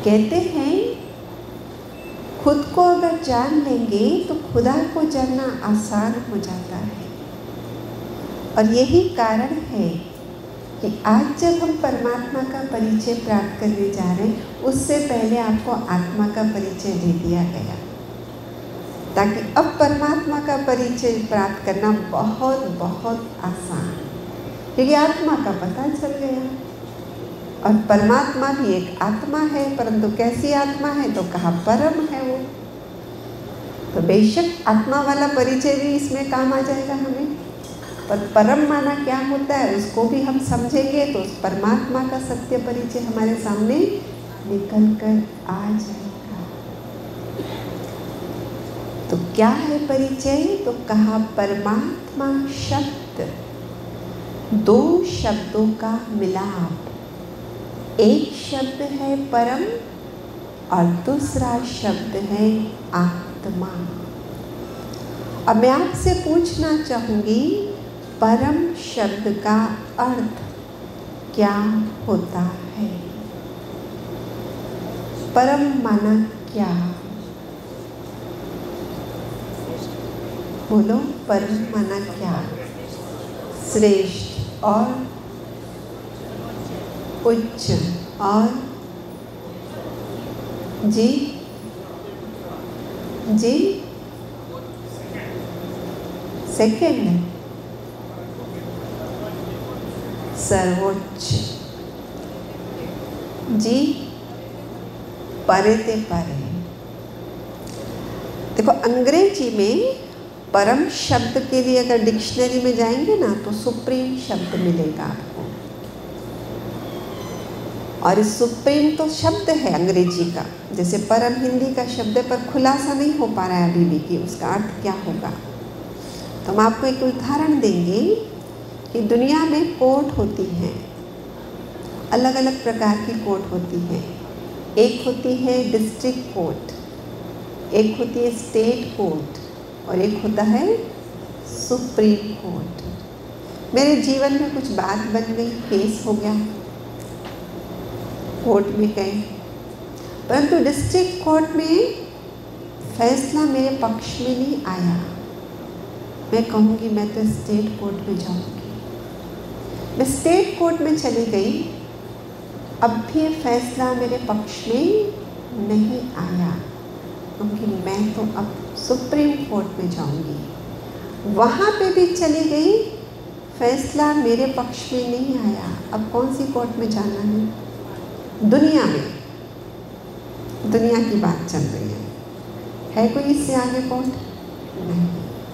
कहते हैं खुद को अगर जान लेंगे तो खुदा को जानना आसान हो जाता है। और यही कारण है कि आज जब हम परमात्मा का परिचय प्राप्त करने जा रहे हैं, उससे पहले आपको आत्मा का परिचय दे दिया गया, ताकि अब परमात्मा का परिचय प्राप्त करना बहुत बहुत आसान है, क्योंकि आत्मा का पता चल गया। और परमात्मा भी एक आत्मा है, परंतु कैसी आत्मा है? तो कहा परम है वो। तो बेशक आत्मा वाला परिचय भी इसमें काम आ जाएगा हमें, पर परम माना क्या होता है उसको भी हम समझेंगे तो उस परमात्मा का सत्य परिचय हमारे सामने निकल कर आ जाएगा। तो क्या है परिचय? तो कहा परमात्मा शब्द, दो शब्दों का मिलाप। एक शब्द है परम और दूसरा शब्द है आत्मा। अब मैं आपसे पूछना चाहूंगी, परम शब्द का अर्थ क्या होता है? परम माना क्या? बोलो, परम माना क्या? श्रेष्ठ और उच्च और जी जी सेकंड सर्वोच्च जी परे ते परे। देखो अंग्रेजी में परम शब्द के लिए अगर डिक्शनरी में जाएंगे ना तो सुप्रीम शब्द मिलेगा आपको। और इस सुप्रीम तो शब्द है अंग्रेजी का, जैसे परम हिंदी का शब्द है, पर खुलासा नहीं हो पा रहा है अभी भी कि उसका अर्थ क्या होगा। तो हम आपको एक उदाहरण देंगे कि दुनिया में कोर्ट होती हैं, अलग अलग प्रकार की कोर्ट होती हैं। एक होती है डिस्ट्रिक्ट कोर्ट, एक होती है स्टेट कोर्ट और एक होता है सुप्रीम कोर्ट। मेरे जीवन में कुछ बात बन गई, केस हो गया, कोर्ट में गए, परंतु डिस्ट्रिक्ट कोर्ट में फैसला मेरे पक्ष में नहीं आया। मैं कहूँगी मैं तो स्टेट कोर्ट में जाऊँगी। मैं स्टेट कोर्ट में चली गई, अब भी फैसला मेरे पक्ष में नहीं आया, क्योंकि मैं तो अब सुप्रीम कोर्ट में जाऊँगी। वहाँ पे भी चली गई, फैसला मेरे पक्ष में नहीं आया। अब कौन सी कोर्ट में जाना है? दुनिया में, दुनिया की बात चल रही है कोई इससे आगे कोर्ट? नहीं।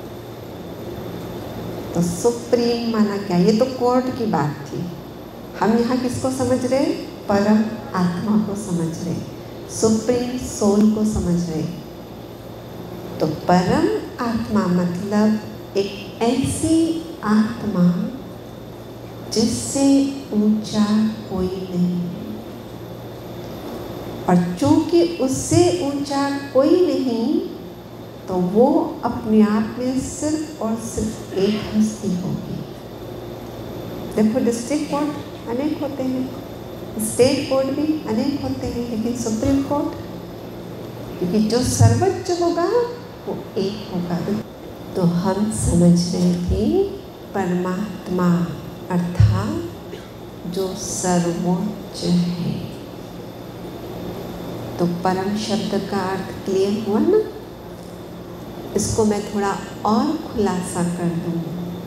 तो सुप्रीम माना क्या? ये तो कोर्ट की बात थी। हम यहाँ किसको समझ रहे? परम आत्मा को समझ रहे, सुप्रीम सोल को समझ रहे। तो परम आत्मा मतलब एक ऐसी आत्मा जिससे ऊंचा कोई नहीं, और चूंकि उससे ऊंचा कोई नहीं तो वो अपने आप में सिर्फ और सिर्फ एक हस्ती होगी। देखो डिस्ट्रिक्ट कोर्ट अनेक होते हैं, स्टेट कोर्ट भी अनेक होते हैं, लेकिन सुप्रीम कोर्ट, क्योंकि जो सर्वोच्च होगा वो एक होगा। तो हम समझ रहे थे परमात्मा अर्थात जो सर्वोच्च है। तो परम शब्द का अर्थ क्लियर हुआ ना? इसको मैं थोड़ा और खुलासा कर दूँ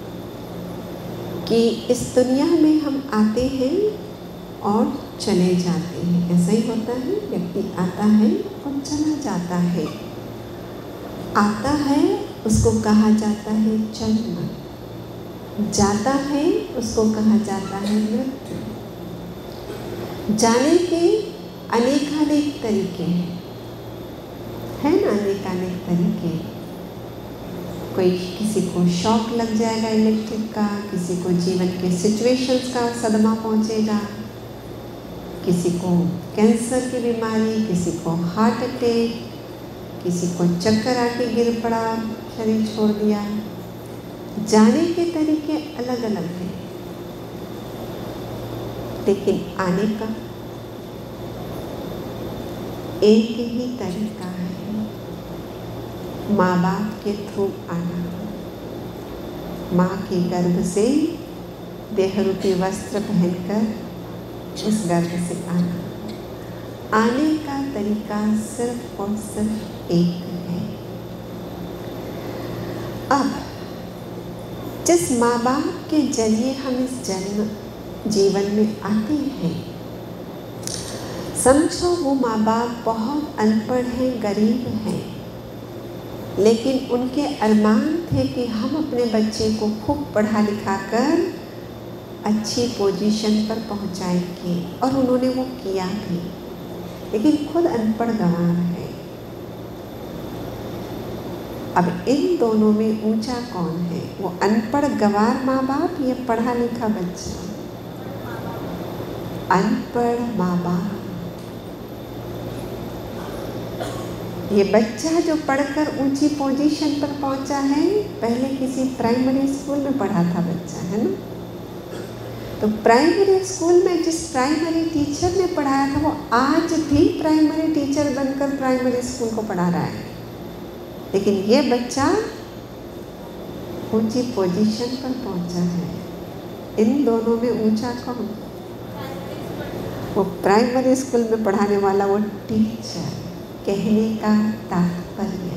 कि इस दुनिया में हम आते हैं और चले जाते हैं, ऐसा ही होता है। व्यक्ति आता है और चला जाता है। आता है उसको कहा जाता है जन्म, जाता है उसको कहा जाता है मृत्यु। जाने के अनेकानेक तरीके हैं ना, अनेकानेक तरीके। कोई किसी को शॉक लग जाएगा इलेक्ट्रिक का, किसी को जीवन के सिचुएशंस का सदमा पहुंचेगा, किसी को कैंसर की बीमारी, किसी को हार्ट अटैक, किसी को चक्कर आके गिर पड़ा, शरीर छोड़ दिया। जाने के तरीके अलग अलग हैं, लेकिन आने का एक ही तरीका है, माँ बाप के थ्रू आना। माँ के गर्भ से देहरूपी वस्त्र पहनकर उस गर्भ से आना। आने का तरीका सिर्फ और सिर्फ एक है। अब जिस माँ बाप के जरिए हम इस जन्म जीवन में आते हैं, समझो वो माँ बाप बहुत अनपढ़ हैं, गरीब हैं, लेकिन उनके अरमान थे कि हम अपने बच्चे को खूब पढ़ा लिखा कर अच्छी पोजीशन पर पहुंचाएंगे, और उन्होंने वो किया भी, लेकिन खुद अनपढ़ गंवार है। अब इन दोनों में ऊंचा कौन है, वो अनपढ़ गंवार माँ बाप या पढ़ा लिखा बच्चा? अनपढ़ माँ बाप। ये बच्चा जो पढ़कर ऊंची पोजीशन पर पहुंचा है, पहले किसी प्राइमरी स्कूल में पढ़ा था बच्चा, है ना? तो प्राइमरी स्कूल में जिस प्राइमरी टीचर ने पढ़ाया था, वो आज भी प्राइमरी टीचर बनकर प्राइमरी स्कूल को पढ़ा रहा है। लेकिन ये बच्चा ऊंची पोजीशन पर पहुंचा है। इन दोनों में ऊंचा कौन? वो प्राइमरी स्कूल में पढ़ाने वाला वो टीचर। कहने का तात्पर्य,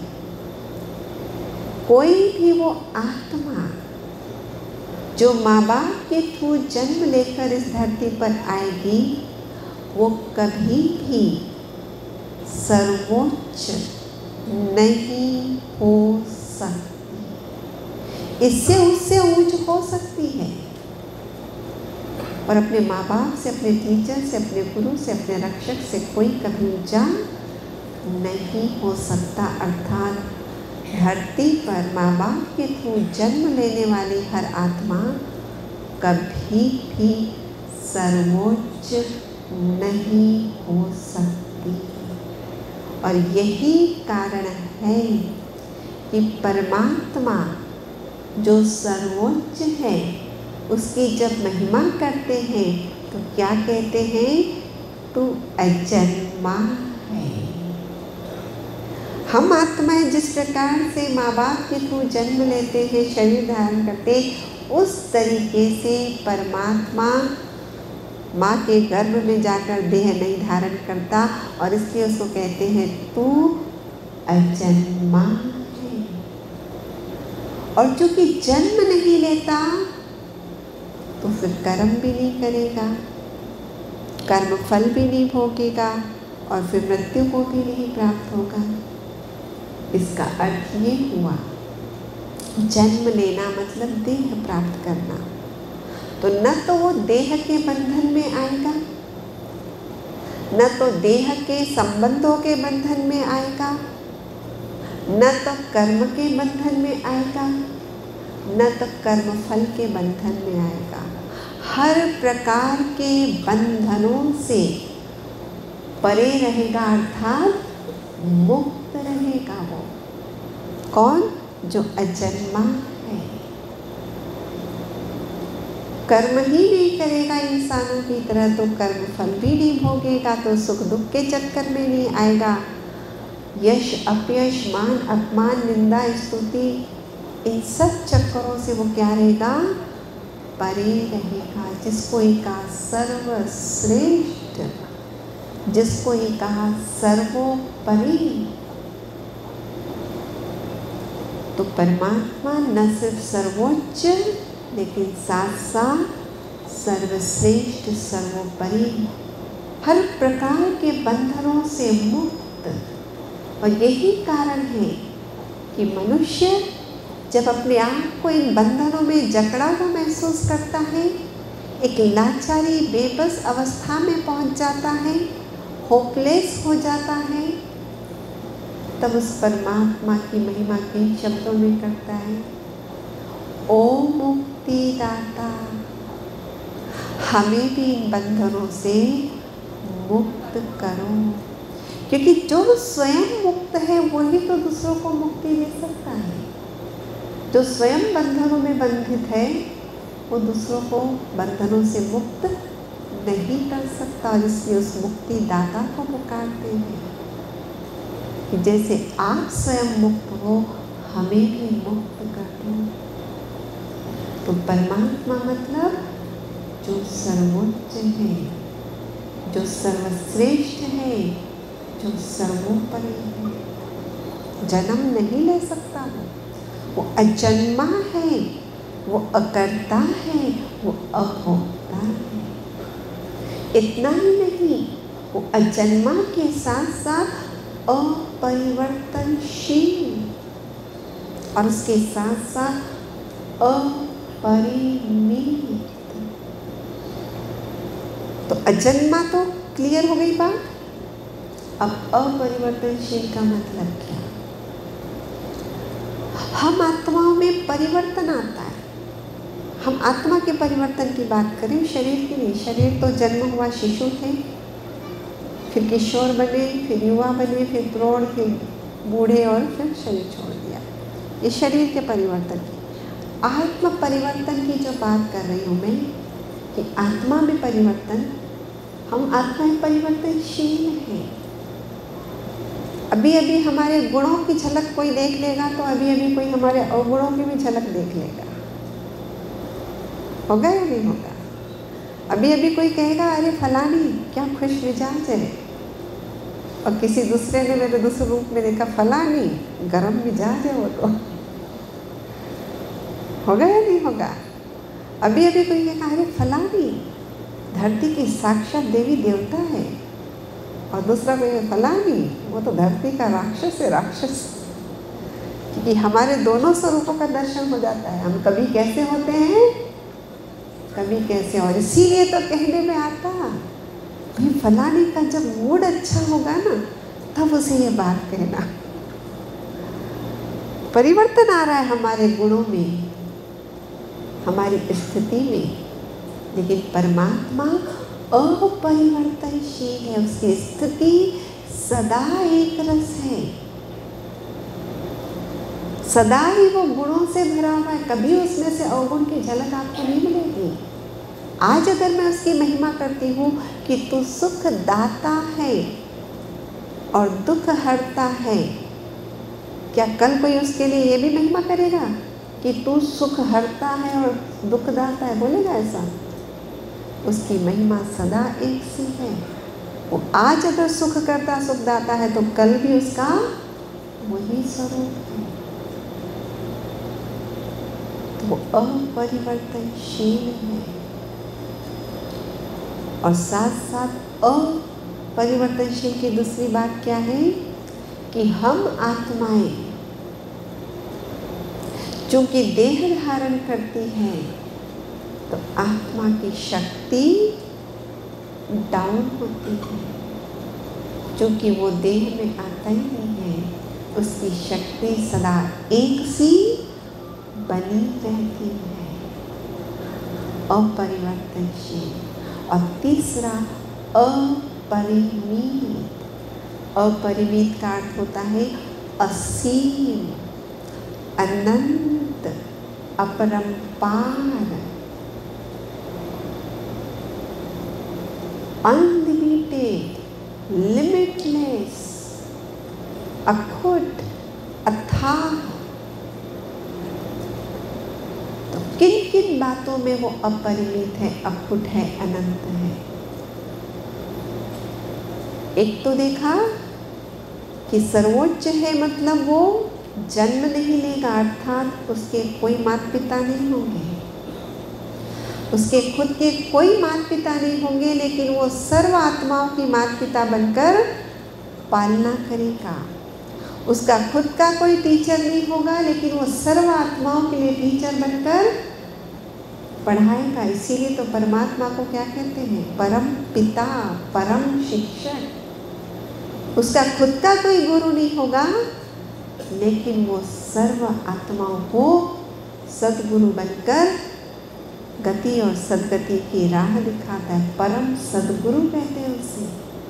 कोई भी वो आत्मा जो माँ बाप के थ्रू जन्म लेकर इस धरती पर आएगी, वो कभी भी सर्वोच्च नहीं हो सकती। इससे उससे ऊंच हो सकती है, और अपने माँ बाप से, अपने टीचर से, अपने गुरु से, अपने रक्षक से कोई कभी ऊंचा नहीं हो सकता। अर्थात धरती पर माँ बाप के थ्रू जन्म लेने वाली हर आत्मा कभी भी सर्वोच्च नहीं हो सकती। और यही कारण है कि परमात्मा जो सर्वोच्च है, उसकी जब महिमा करते हैं तो क्या कहते हैं? तू अजन्मा है। हम आत्माएं जिस प्रकार से माँ बाप के थ्रू जन्म लेते हैं, शरीर धारण करते, उस तरीके से परमात्मा माँ के गर्भ में जाकर देह नहीं धारण करता, और इसलिए उसको कहते हैं तू अजन्मा है। और चूंकि जन्म नहीं लेता तो फिर कर्म भी नहीं करेगा, कर्म फल भी नहीं भोगेगा, और फिर मृत्यु को भी नहीं प्राप्त होगा। इसका अर्थ ये हुआ, जन्म लेना मतलब देह प्राप्त करना। तो न तो वो देह के बंधन में आएगा, न तो देह के संबंधों के बंधन में आएगा, न तो कर्म के बंधन में आएगा, न तो कर्म फल के बंधन में आएगा। हर प्रकार के बंधनों से परे रहेगा, अर्थात मुक्त रहेगा। वो कौन? जो अजन्मा है। कर्म ही नहीं करेगा इंसानों की तरह, तो कर्म फल भी नहीं भोगेगा, तो सुख दुख के चक्कर में नहीं आएगा। यश अपयश, मान अपमान, निंदा स्तुति, इन सब चक्करों से वो क्या रहेगा? परे रहेगा। जिसको ये कहा सर्वश्रेष्ठ, जिसको ये कहा सर्वोपरि, तो परमात्मा न सिर्फ सर्वोच्च लेकिन साथ साथ सर्वश्रेष्ठ, सर्वोपरि, हर प्रकार के बंधनों से मुक्त। और यही कारण है कि मनुष्य जब अपने आप को इन बंधनों में जकड़ा हुआ महसूस करता है, एक लाचारी बेबस अवस्था में पहुंच जाता है, होपलेस हो जाता है, तब उस परमात्मा की महिमा किन शब्दों में करता है? ओ मुक्तिदाता, हमें भी इन बंधनों से मुक्त करो। क्योंकि जो स्वयं मुक्त है वही तो दूसरों को मुक्ति दे सकता है। जो स्वयं बंधनों में बंधित है वो दूसरों को बंधनों से मुक्त नहीं कर सकता, और इसलिए उस मुक्तिदाता को पुकारते हैं। कि जैसे आप स्वयं मुक्त हो, हमें भी मुक्त कर दो। तो परमात्मा मतलब जो सर्वोच्च है, जो सर्वश्रेष्ठ है, जो सर्वोपरि है, जन्म नहीं ले सकता वो अजन्मा है, वो अकर्ता है, वो अभोक्ता है। इतना ही नहीं, वो अजन्मा के साथ साथ अपरिवर्तनशील और उसके साथ साथ अपरिमित। तो अजन्मा तो क्लियर हो गई बात। अब अपरिवर्तनशील का मतलब क्या? हम आत्माओं में परिवर्तन आता है। हम आत्मा के परिवर्तन की बात करें, शरीर की नहीं। शरीर तो जन्म हुआ शिशु थे, फिर किशोर बने, फिर युवा बने, फिर प्रौढ़, फिर बूढ़े और फिर शरीर छोड़ दिया। ये शरीर के परिवर्तन की। आत्म परिवर्तन की जो बात कर रही हूँ मैं, कि आत्मा में परिवर्तन, हम आत्मा में परिवर्तनशील हैं। अभी अभी हमारे गुणों की झलक कोई देख लेगा तो अभी अभी कोई हमारे अवगुणों की भी झलक देख लेगा। होगा या नहीं होगा? अभी अभी कोई कहेगा अरे फलानी क्या खुश मिजाज है, और किसी दूसरे ने मेरे दूसरे रूप में देखा फलानी गरम मिजाज है वो तो। होगा या नहीं होगा? अभी अभी कोई कहेगा अरे फलानी धरती की साक्षात देवी देवता है, और दूसरा कोई फलानी वो तो धरती का राक्षस है, राक्षस। क्योंकि हमारे दोनों स्वरूपों का दर्शन हो जाता है। हम कभी कैसे होते हैं, कभी कैसे। और इसीलिए तो कहने में आता भाई फलानी का जब मूड अच्छा होगा ना, तब उसे ये बात कहना। परिवर्तन आ रहा है हमारे गुणों में, हमारी स्थिति में, लेकिन परमात्मा अपरिवर्तनशील है। उसकी स्थिति सदा एक रस है, सदा ही वो गुणों से भरा हुआ है। कभी उसमें से अवगुण की झलक आपको नहीं मिलेगी। आज अगर मैं उसकी महिमा करती हूँ कि तू सुख दाता है और दुख हरता है, क्या कल कोई उसके लिए ये भी महिमा करेगा कि तू सुख हरता है और दुख दाता है? बोलेगा ऐसा? उसकी महिमा सदा एक सी है। वो आज अगर सुख करता सुख दाता है तो कल भी उसका वही स्वरूप है। तो वो अपरिवर्तनशील है। और साथ साथ अपरिवर्तनशील की दूसरी बात क्या है कि हम आत्माएं चूंकि देह धारण करती हैं, तो आत्मा की शक्ति डाउन होती है। क्योंकि वो देह में आता ही नहीं है, उसकी शक्ति सदा एक सी बनी रहती है, अपरिवर्तनशील। और तीसरा अपरिमित। अपरिमित का अर्थ होता है असीम, अनंत, अपरंपार, अनलिमिटेड, लिमिटलेस, अखुट, अथाह। तो किन किन बातों में वो अपरिमित है, अखुट है, अनंत है? एक तो देखा कि सर्वोच्च है, मतलब वो जन्म नहीं लेगा, अर्थात उसके कोई माता पिता नहीं होंगे, उसके खुद के कोई माता पिता नहीं होंगे, लेकिन वो सर्व आत्माओं की माता पिता बनकर पालना करेगा। उसका खुद का कोई टीचर नहीं होगा, लेकिन वो सर्व आत्माओं के लिए टीचर बनकर पढ़ाएगा। इसीलिए तो परमात्मा को क्या कहते हैं? परम पिता, परम शिक्षक। उसका खुद का कोई गुरु नहीं होगा, लेकिन वो सर्व आत्माओं को सद्गुरु बनकर गति और सद्गति की राह दिखाता है। परम सद्गुरु कहते हैं उसे।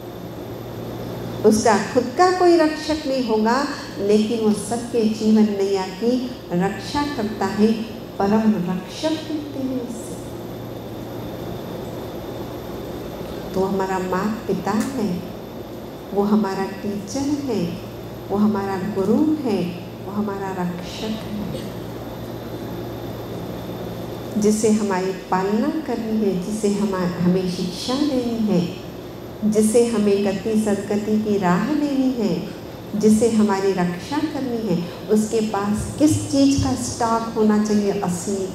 उसका खुद का कोई रक्षक नहीं होगा, लेकिन वो सबके जीवन नैया की रक्षा करता है। परम रक्षक कहते हैं उसे। तो हमारा माता पिता है, वो हमारा टीचर है, वो हमारा गुरु है, वो हमारा रक्षक है, जिसे हमारी पालना करनी है, जिसे हमें शिक्षा देनी है, जिसे हमें गति सदगति की राह लेनी है, जिसे हमारी रक्षा करनी है, उसके पास किस चीज़ का स्टॉक होना चाहिए? असली।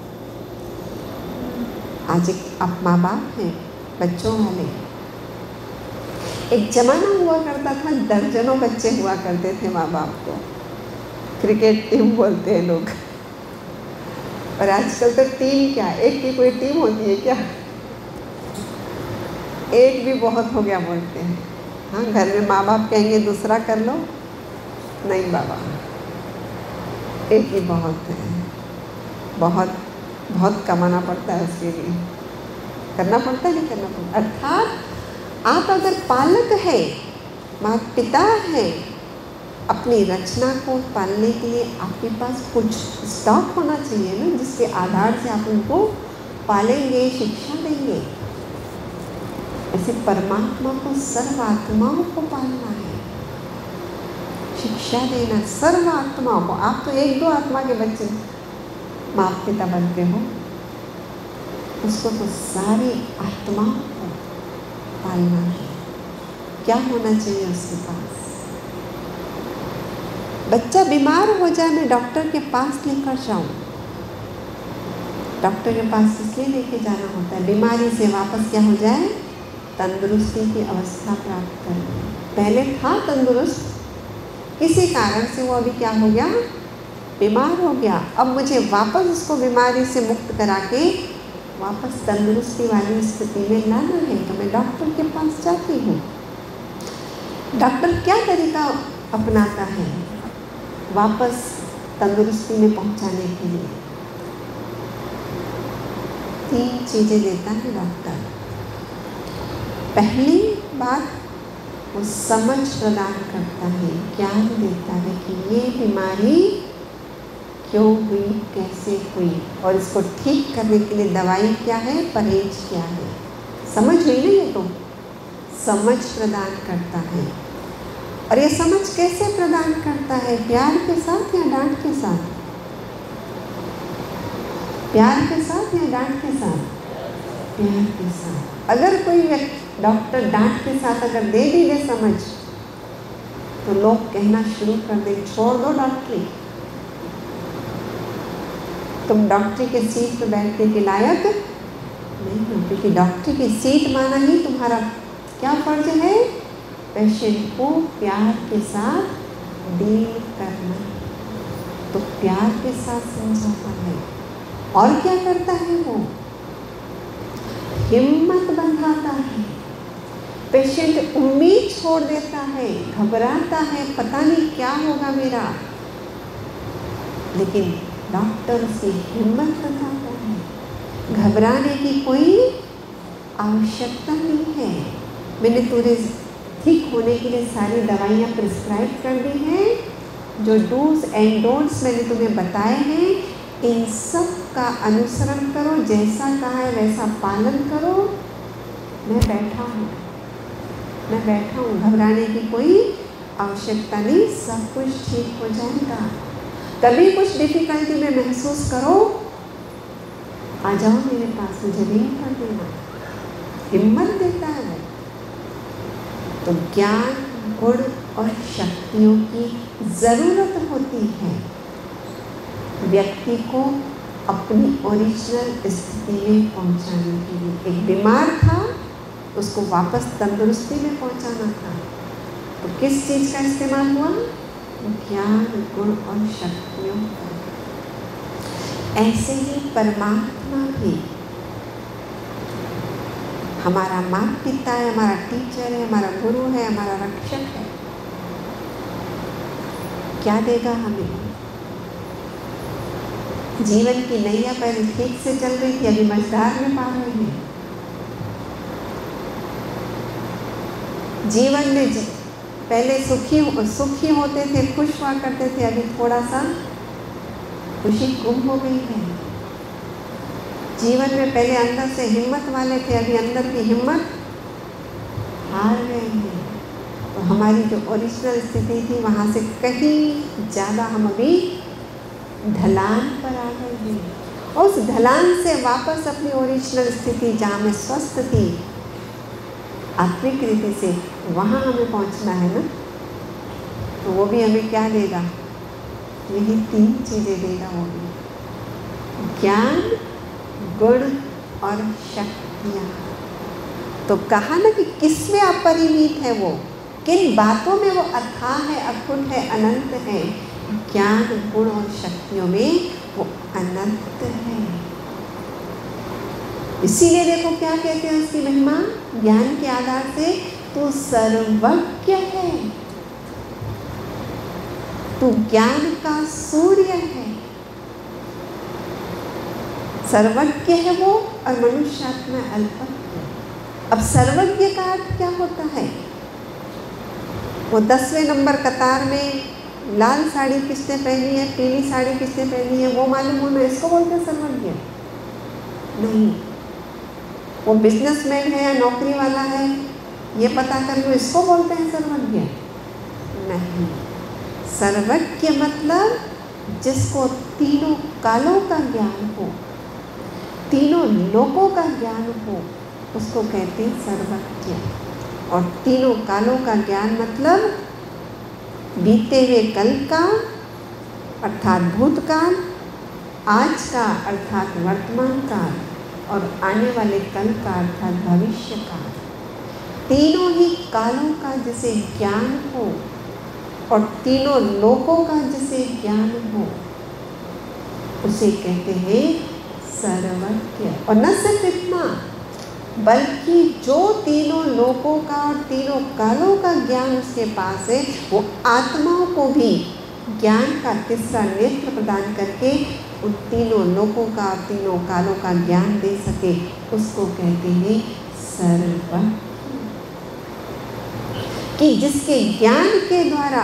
आज आप माँ बाप हैं बच्चों वाले, एक जमाना हुआ करता था, दर्जनों बच्चे हुआ करते थे माँ बाप को, क्रिकेट टीम बोलते हैं लोग। और आजकल तो टीम क्या, एक की कोई टीम होती है क्या? एक भी बहुत हो गया बोलते हैं। हाँ, घर में माँ बाप कहेंगे दूसरा कर लो, नहीं बाबा, एक ही बहुत है। बहुत बहुत कमाना पड़ता है उसके लिए, करना पड़ता है, नहीं करना पड़ता। अर्थात आप अगर पालक है, माता पिता है, अपनी रचना को पालने के लिए आपके पास कुछ स्टॉक होना चाहिए ना, जिसके आधार से आप उनको पालेंगे, शिक्षा देंगे। ऐसे परमात्मा को, सर्व आत्माओं को पालना है, शिक्षा देना सर्व आत्माओं को। आप तो एक दो आत्मा के बच्चे माता पिता बनते हो, उसको तो सारी आत्माओं को पालना है। क्या होना चाहिए उसके पास? बच्चा बीमार हो जाए, मैं डॉक्टर के पास लेकर जाऊं। डॉक्टर के पास इसलिए लेके जाना होता है, बीमारी से वापस क्या हो जाए? तंदुरुस्ती की अवस्था प्राप्त कर। पहले था तंदुरुस्त, किसी कारण से वो अभी क्या हो गया? बीमार हो गया। अब मुझे वापस उसको बीमारी से मुक्त करा के वापस तंदुरुस्ती वाली स्थिति में लाना है, तो मैं डॉक्टर के पास जाती हूँ। डॉक्टर क्या तरीका अपनाता है वापस तंदुरुस्ती में पहुँचाने के लिए? 3 चीज़ें देता है डॉक्टर। पहली बात, वो समझ प्रदान करता है, ज्ञान देता है कि ये बीमारी क्यों हुई, कैसे हुई, और इसको ठीक करने के लिए दवाई क्या है, परहेज क्या है। समझ हुई ना, ये तो समझ प्रदान करता है। और ये समझ कैसे प्रदान करता है? प्यार के साथ या डांट के साथ? प्यार के साथ या डांट के साथ? प्यार के साथ। अगर कोई डॉक्टर डांट के साथ अगर दे भी दे समझ, तो लोग कहना शुरू कर दे, छोड़ दो डॉक्टरी, तुम डॉक्टरी के सीट पर बैठने के लायक नहीं हो। क्योंकि डॉक्टरी की सीट माना ही तुम्हारा क्या फर्ज है? पेशेंट को प्यार के साथ डील करना। तो प्यार के साथ समझाता है। और क्या करता है वो? हिम्मत बंधाता है। पेशेंट उम्मीद छोड़ देता है, घबराता है, पता नहीं क्या होगा मेरा, लेकिन डॉक्टर उसकी हिम्मत बंधाता है। घबराने की कोई आवश्यकता नहीं है। मैंने तुझे ठीक होने के लिए सारी दवाइयाँ प्रिस्क्राइब कर दी हैं। जो डूज एंड डोंट्स मैंने तुम्हें बताए हैं, इन सब का अनुसरण करो, जैसा कहा है वैसा पालन करो। मैं बैठा हूँ, मैं बैठा हूँ, घबराने की कोई आवश्यकता नहीं, सब कुछ ठीक हो जाएगा। कभी कुछ डिफिकल्टी में महसूस करो, आ जाओ मेरे पास, मुझे रिंग कर देना। हिम्मत देता है वो। तो ज्ञान, गुण और शक्तियों की ज़रूरत होती है व्यक्ति को अपनी ओरिजिनल स्थिति में पहुंचाने के लिए। एक बीमार था, उसको वापस तंदुरुस्ती में पहुंचाना था, तो किस चीज़ का इस्तेमाल हुआ? ज्ञान, गुण और शक्तियों का। ऐसे ही परमात्मा भी हमारा माता पिता है, हमारा टीचर है, हमारा गुरु है, हमारा रक्षक है। क्या देगा हमें? जीवन की नैया पहले ठीक से चल रही थी, अभी मझधार में पा रहे हैं। जीवन में पहले सुखी होते थे, खुश हुआ करते थे, अभी थोड़ा सा खुशी गुम हो गई है। जीवन में पहले अंदर से हिम्मत वाले थे, अभी अंदर की हिम्मत हार गए हैं। तो हम हमारी जो ओरिजिनल स्थिति थी वहाँ से कहीं ज़्यादा हम अभी ढलान पर आ गए हैं, और उस ढलान से वापस अपनी ओरिजिनल स्थिति जहाँ में स्वस्थ थी आत्मिक रीति से, वहाँ हमें पहुँचना है ना। तो वो भी हमें क्या देगा? यही 3 चीज़ें देगा वो भी, ज्ञान, गुण और शक्तियाँ। तो कहा ना कि किसमें अपरिमित है वो, किन बातों में वो अथाह है, अखंड है, अनंत है। ज्ञान, गुण और शक्तियों में वो अनंत है। इसीलिए देखो क्या कहते हैं उसकी महिमा ज्ञान के आधार से, तू सर्वज्ञ है, तू ज्ञान का सूर्य है। सर्वज्ञ है वो, और मनुष्य आत्मा अल्पज्ञ। अब सर्वज्ञ का अर्थ क्या होता है? वो 10वें नंबर कतार में लाल साड़ी किसने पहनी है, पीली साड़ी किसने पहनी है, वो मालूम होना, इसको बोलते हैं सर्वज्ञ? नहीं। वो बिजनेसमैन है या नौकरी वाला है, ये पता कर लो, इसको बोलते हैं सर्वज्ञ? नहीं। सर्वज्ञ मतलब जिसको तीनों कालों का ज्ञान हो, तीनों लोकों का ज्ञान हो, उसको कहते हैं सर्वज्ञ। और तीनों कालों का ज्ञान मतलब बीते हुए कल का अर्थात भूतकाल, आज का अर्थात वर्तमान काल, और आने वाले कल का अर्थात भविष्य काल। तीनों ही कालों का जिसे ज्ञान हो और तीनों लोकों का जिसे ज्ञान हो, उसे कहते हैं सर्वज्ञ। और न सिर्फ इतना, बल्कि जो तीनों लोकों का और तीनों कालों का ज्ञान उसके पास है, वो आत्माओं को भी ज्ञान का तीसरा नेत्र प्रदान करके उन तीनों लोकों का और तीनों कालों का ज्ञान दे सके, उसको कहते हैं सर्वज्ञ। कि जिसके ज्ञान के द्वारा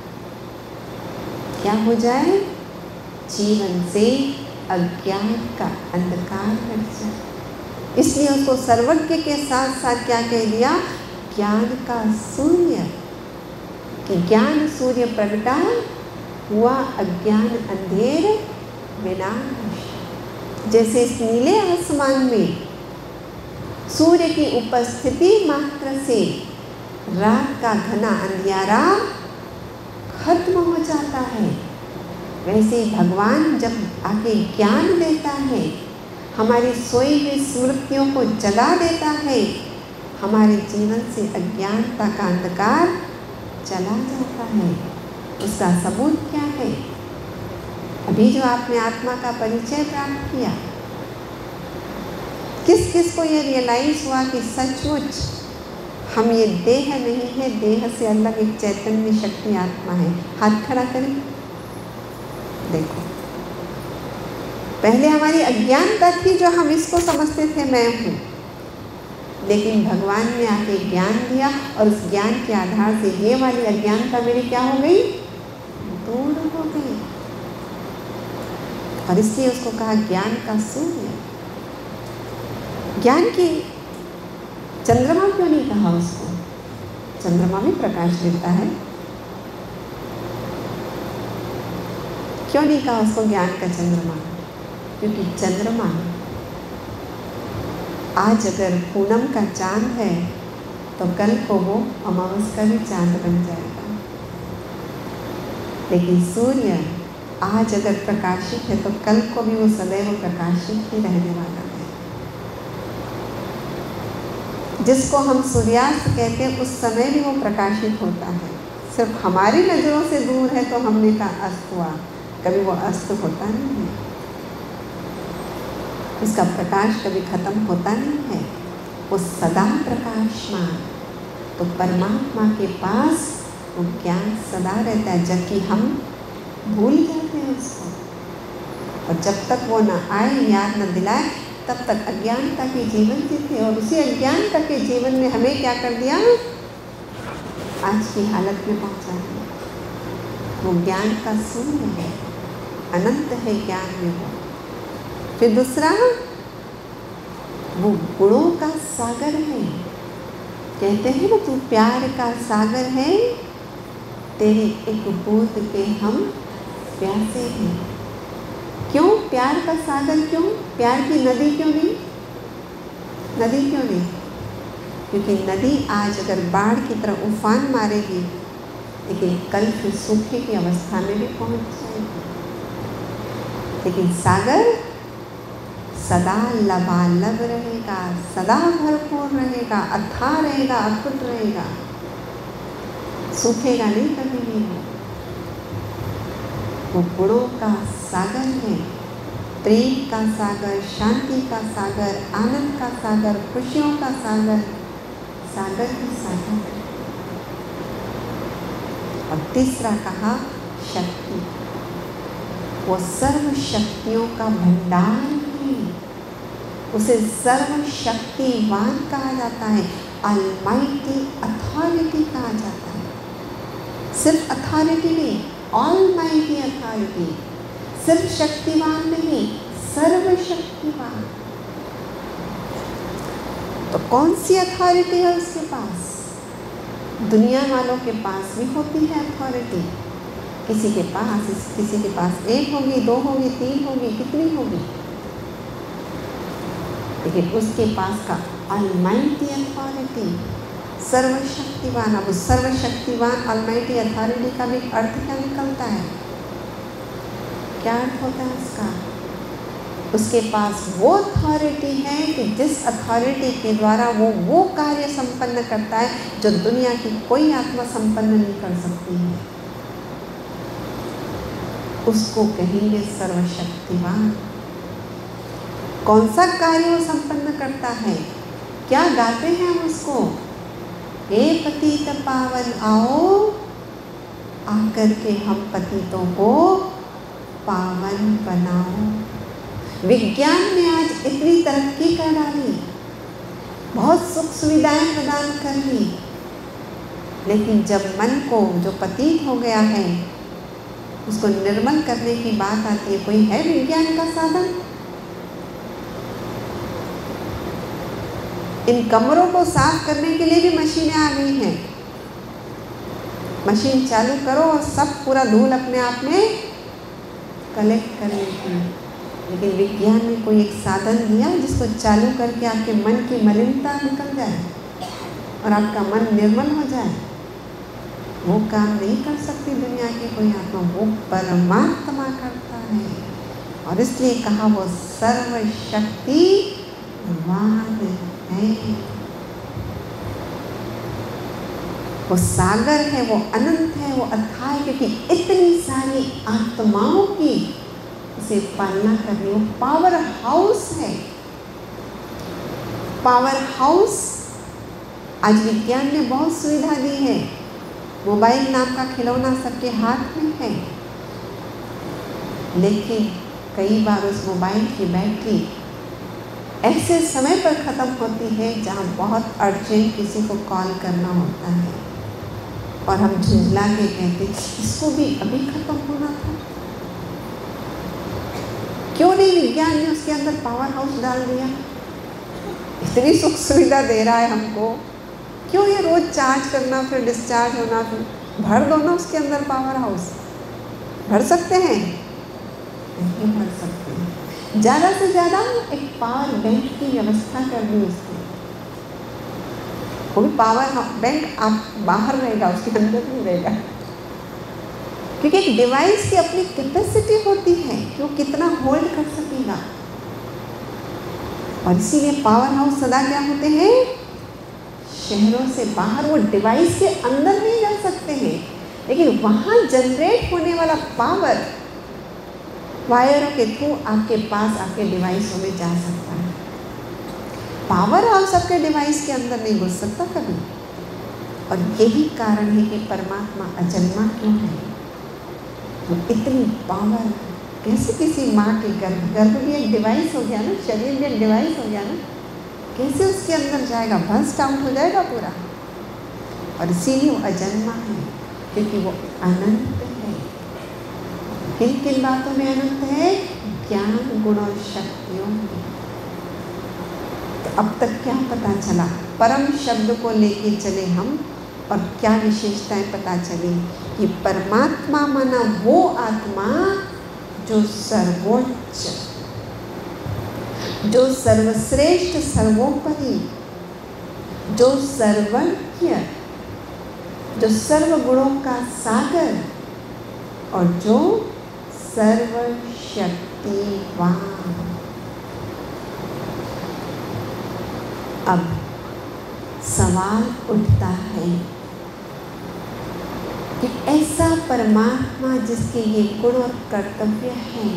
क्या हो जाए? जीवन से अज्ञान का अंधकार हट जाए। इसलिए उसको सर्वज्ञ के साथ साथ क्या कह दिया? ज्ञान का सूर्य। कि ज्ञान सूर्य प्रगटा हुआ, अज्ञान अंधेर विनाश। जैसे इस नीले आसमान में सूर्य की उपस्थिति मात्र से रात का घना अंधियारा खत्म हो जाता है, वैसे ही भगवान जब आके ज्ञान देता है, हमारी सोई हुई स्मृतियों को जगा देता है, हमारे जीवन से अज्ञानता का अंधकार चला जाता है। उसका सबूत क्या है? अभी जो आपने आत्मा का परिचय प्राप्त किया, किस किस को ये रियलाइज हुआ कि सचमुच हम ये देह नहीं है, देह से अलग एक चैतन्य शक्ति आत्मा है? हाथ खड़ा करें। देखो, पहले हमारी अज्ञानता थी जो हम इसको समझते थे मैं हूँ, लेकिन भगवान ने आके ज्ञान दिया और उस ज्ञान के आधार से ये वाली अज्ञानता मेरी क्या हो गई? दूर हो गई। और इसलिए उसको कहा ज्ञान का सूर्य। ज्ञान की चंद्रमा क्यों नहीं कहा उसको? चंद्रमा भी प्रकाश देता है, क्यों नहीं कहा उसको ज्ञान का चंद्रमा? क्योंकि चंद्रमा आज अगर पूनम का चांद है तो कल को वो अमावस का भी चांद बन जाएगा। लेकिन सूर्य आज अगर प्रकाशित है तो कल को भी वो सदैव प्रकाशित ही रहने वाला है। जिसको हम सूर्यास्त कहते हैं उस समय भी वो प्रकाशित होता है, सिर्फ हमारी नज़रों से दूर है तो हमने कहा अस्त हुआ, कभी वो अस्त होता नहीं है, उसका प्रकाश कभी खत्म होता नहीं है, वो सदा प्रकाशमान। तो परमात्मा के पास वो ज्ञान सदा रहता है, जबकि हम भूल जाते हैं उसको। और जब तक वो न आए, याद न दिलाए, तब तक अज्ञानता के जीवन जीते। और उसी अज्ञानता के जीवन ने हमें क्या कर दिया? आज की हालत में पहुंचा दिया। वो ज्ञान का शून्य है, अनंत है ज्ञान में वो। फिर दूसरा, वो गुणों का सागर है। कहते हैं ना, तू प्यार का सागर है, तेरी एक बूंद के हम प्यासे हैं। क्यों प्यार का सागर? क्यों प्यार की नदी क्यों नहीं? नदी क्यों नहीं? क्योंकि नदी आज अगर बाढ़ की तरह उफान मारेगी, लेकिन कल फिर सूखे की अवस्था में भी पहुंच जाएगी। लेकिन सागर सदा लबालब रहेगा, सदा भरपूर रहेगा, अथाह रहेगा, अकुट रहेगा, सूखेगा नहीं कभी भी। वो गुणों का सागर है, प्रेम का सागर, शांति का सागर, आनंद का सागर, खुशियों का सागर, सागर ही सागर है। और तीसरा कहा शक्ति, वो सर्व शक्तियों का भंडार है, उसे सर्वशक्तिवान कहा जाता है, ऑलमाइटी अथॉरिटी कहा जाता है। सिर्फ अथॉरिटी नहीं, ऑलमाइटी अथॉरिटी, सिर्फ शक्तिवान नहीं, सर्वशक्तिवान। तो कौन सी अथॉरिटी है उसके पास? दुनिया वालों के पास भी होती है अथॉरिटी, किसी के पास 1 होगी, 2 होगी, 3 होगी, कितनी होगी, लेकिन उसके पास का ऑलमाइटी अथॉरिटी, सर्वशक्तिवान। अब उस सर्वशक्तिवान ऑलमाइटी अथॉरिटी का भी अर्थ क्या निकलता है? क्या अर्थ होता है उसका? उसके पास वो अथॉरिटी है कि जिस अथॉरिटी के द्वारा वो कार्य संपन्न करता है जो दुनिया की कोई आत्मा संपन्न नहीं कर सकती है। उसको कहेंगे सर्वशक्तिवान। कौन सा कार्य वो संपन्न करता है? क्या गाते हैं हम उसको? हे पतित पावन आओ, आकर के हम पतितों को पावन बनाओ। विज्ञान ने आज इतनी तरक्की कर डाली, बहुत सुख सुविधाएं प्रदान कर ली, लेकिन जब मन को जो पतित हो गया है उसको निर्मल करने की बात आती है, कोई है विज्ञान का साधन? इन कमरों को साफ करने के लिए भी मशीनें आ गई हैं। मशीन चालू करो और सब पूरा धूल अपने आप में कलेक्ट कर लेती है। लेकिन विज्ञान ने कोई एक साधन दिया जिसको चालू करके आपके मन की मलिनता निकल जाए और आपका मन निर्मल हो जाए। वो काम नहीं कर सकती दुनिया की कोई आत्मा, वो परमात्मा करता है। और इसलिए कहा वो सर्वशक्तिवान है, वो सागर है, वो अनंत है, वो अथाह है, क्योंकि इतनी सारी आत्माओं की उसे पालना करनी। वो पावर हाउस है, पावर हाउस। आज विज्ञान ने बहुत सुविधा दी है, मोबाइल नाम का खिलौना सबके हाथ में है, लेकिन कई बार उस मोबाइल की बैटरी ऐसे समय पर ख़त्म होती है जहाँ बहुत अर्जेंट किसी को कॉल करना होता है और हम झुंझला के कहते इसको भी अभी ख़त्म होना था। क्यों नहीं विज्ञान ने उसके अंदर पावर हाउस डाल दिया? इतनी सुख सुविधा दे रहा है हमको, क्यों ये रोज़ चार्ज करना फिर डिस्चार्ज होना, फिर भर दो ना उसके अंदर पावर हाउस। भर सकते हैं? नहीं भर सकते। ज़्यादा से ज़्यादा एक पावर बैंक की व्यवस्था कर दी उसकी। वो भी पावर बैंक आप बाहर रहेगा, उसके अंदर नहीं रहेगा, क्योंकि एक डिवाइस की अपनी कैपेसिटी होती है कि वो कितना होल्ड कर सकेगा। और इसीलिए पावर हाउस सदा क्या होते हैं? शहरों से बाहर। वो डिवाइस के अंदर नहीं जा सकते हैं, लेकिन वहाँ जनरेट होने वाला पावर वायरों के थ्रू आपके पास, आपके डिवाइसों में जा सकता है। पावर हाउस आपके डिवाइस के अंदर नहीं घुस सकता कभी। और यही कारण है कि परमात्मा अजन्मा क्यों है। तो इतनी पावर कैसे किसी माँ के गर्भ भी एक डिवाइस हो गया ना, शरीर भी एक डिवाइस हो गया ना, कैसे उसके अंदर जाएगा? बस्ट आउट हो जाएगा पूरा। और इसीलिए वो अजन्मा है, क्योंकि वो अनंत है। किन किन बातों में अनंत है? ज्ञान, गुण और शक्तियों में। अब तक क्या पता चला? परम शब्द को लेके चले हम, और क्या विशेषताएं पता चली कि परमात्मा माना वो आत्मा जो सर्वोच्च, जो सर्वश्रेष्ठ, सर्वोपरि, जो सर्वज्ञ, जो सर्व गुणों का सागर और जो सर्वशक्तिवान। अब सवाल उठता है कि ऐसा परमात्मा जिसके ये गुण और कर्तव्य हैं,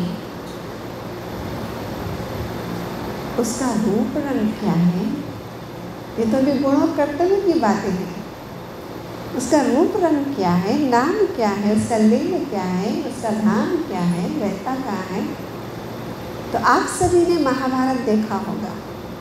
उसका रूप रंग क्या है? ये तो भी गुण और कर्तव्य की बातें हैं। उसका रूप रंग क्या है, नाम क्या है, उसका लिंग क्या है, उसका धाम क्या है, रहता कहाँ है? तो आप सभी ने महाभारत देखा होगा।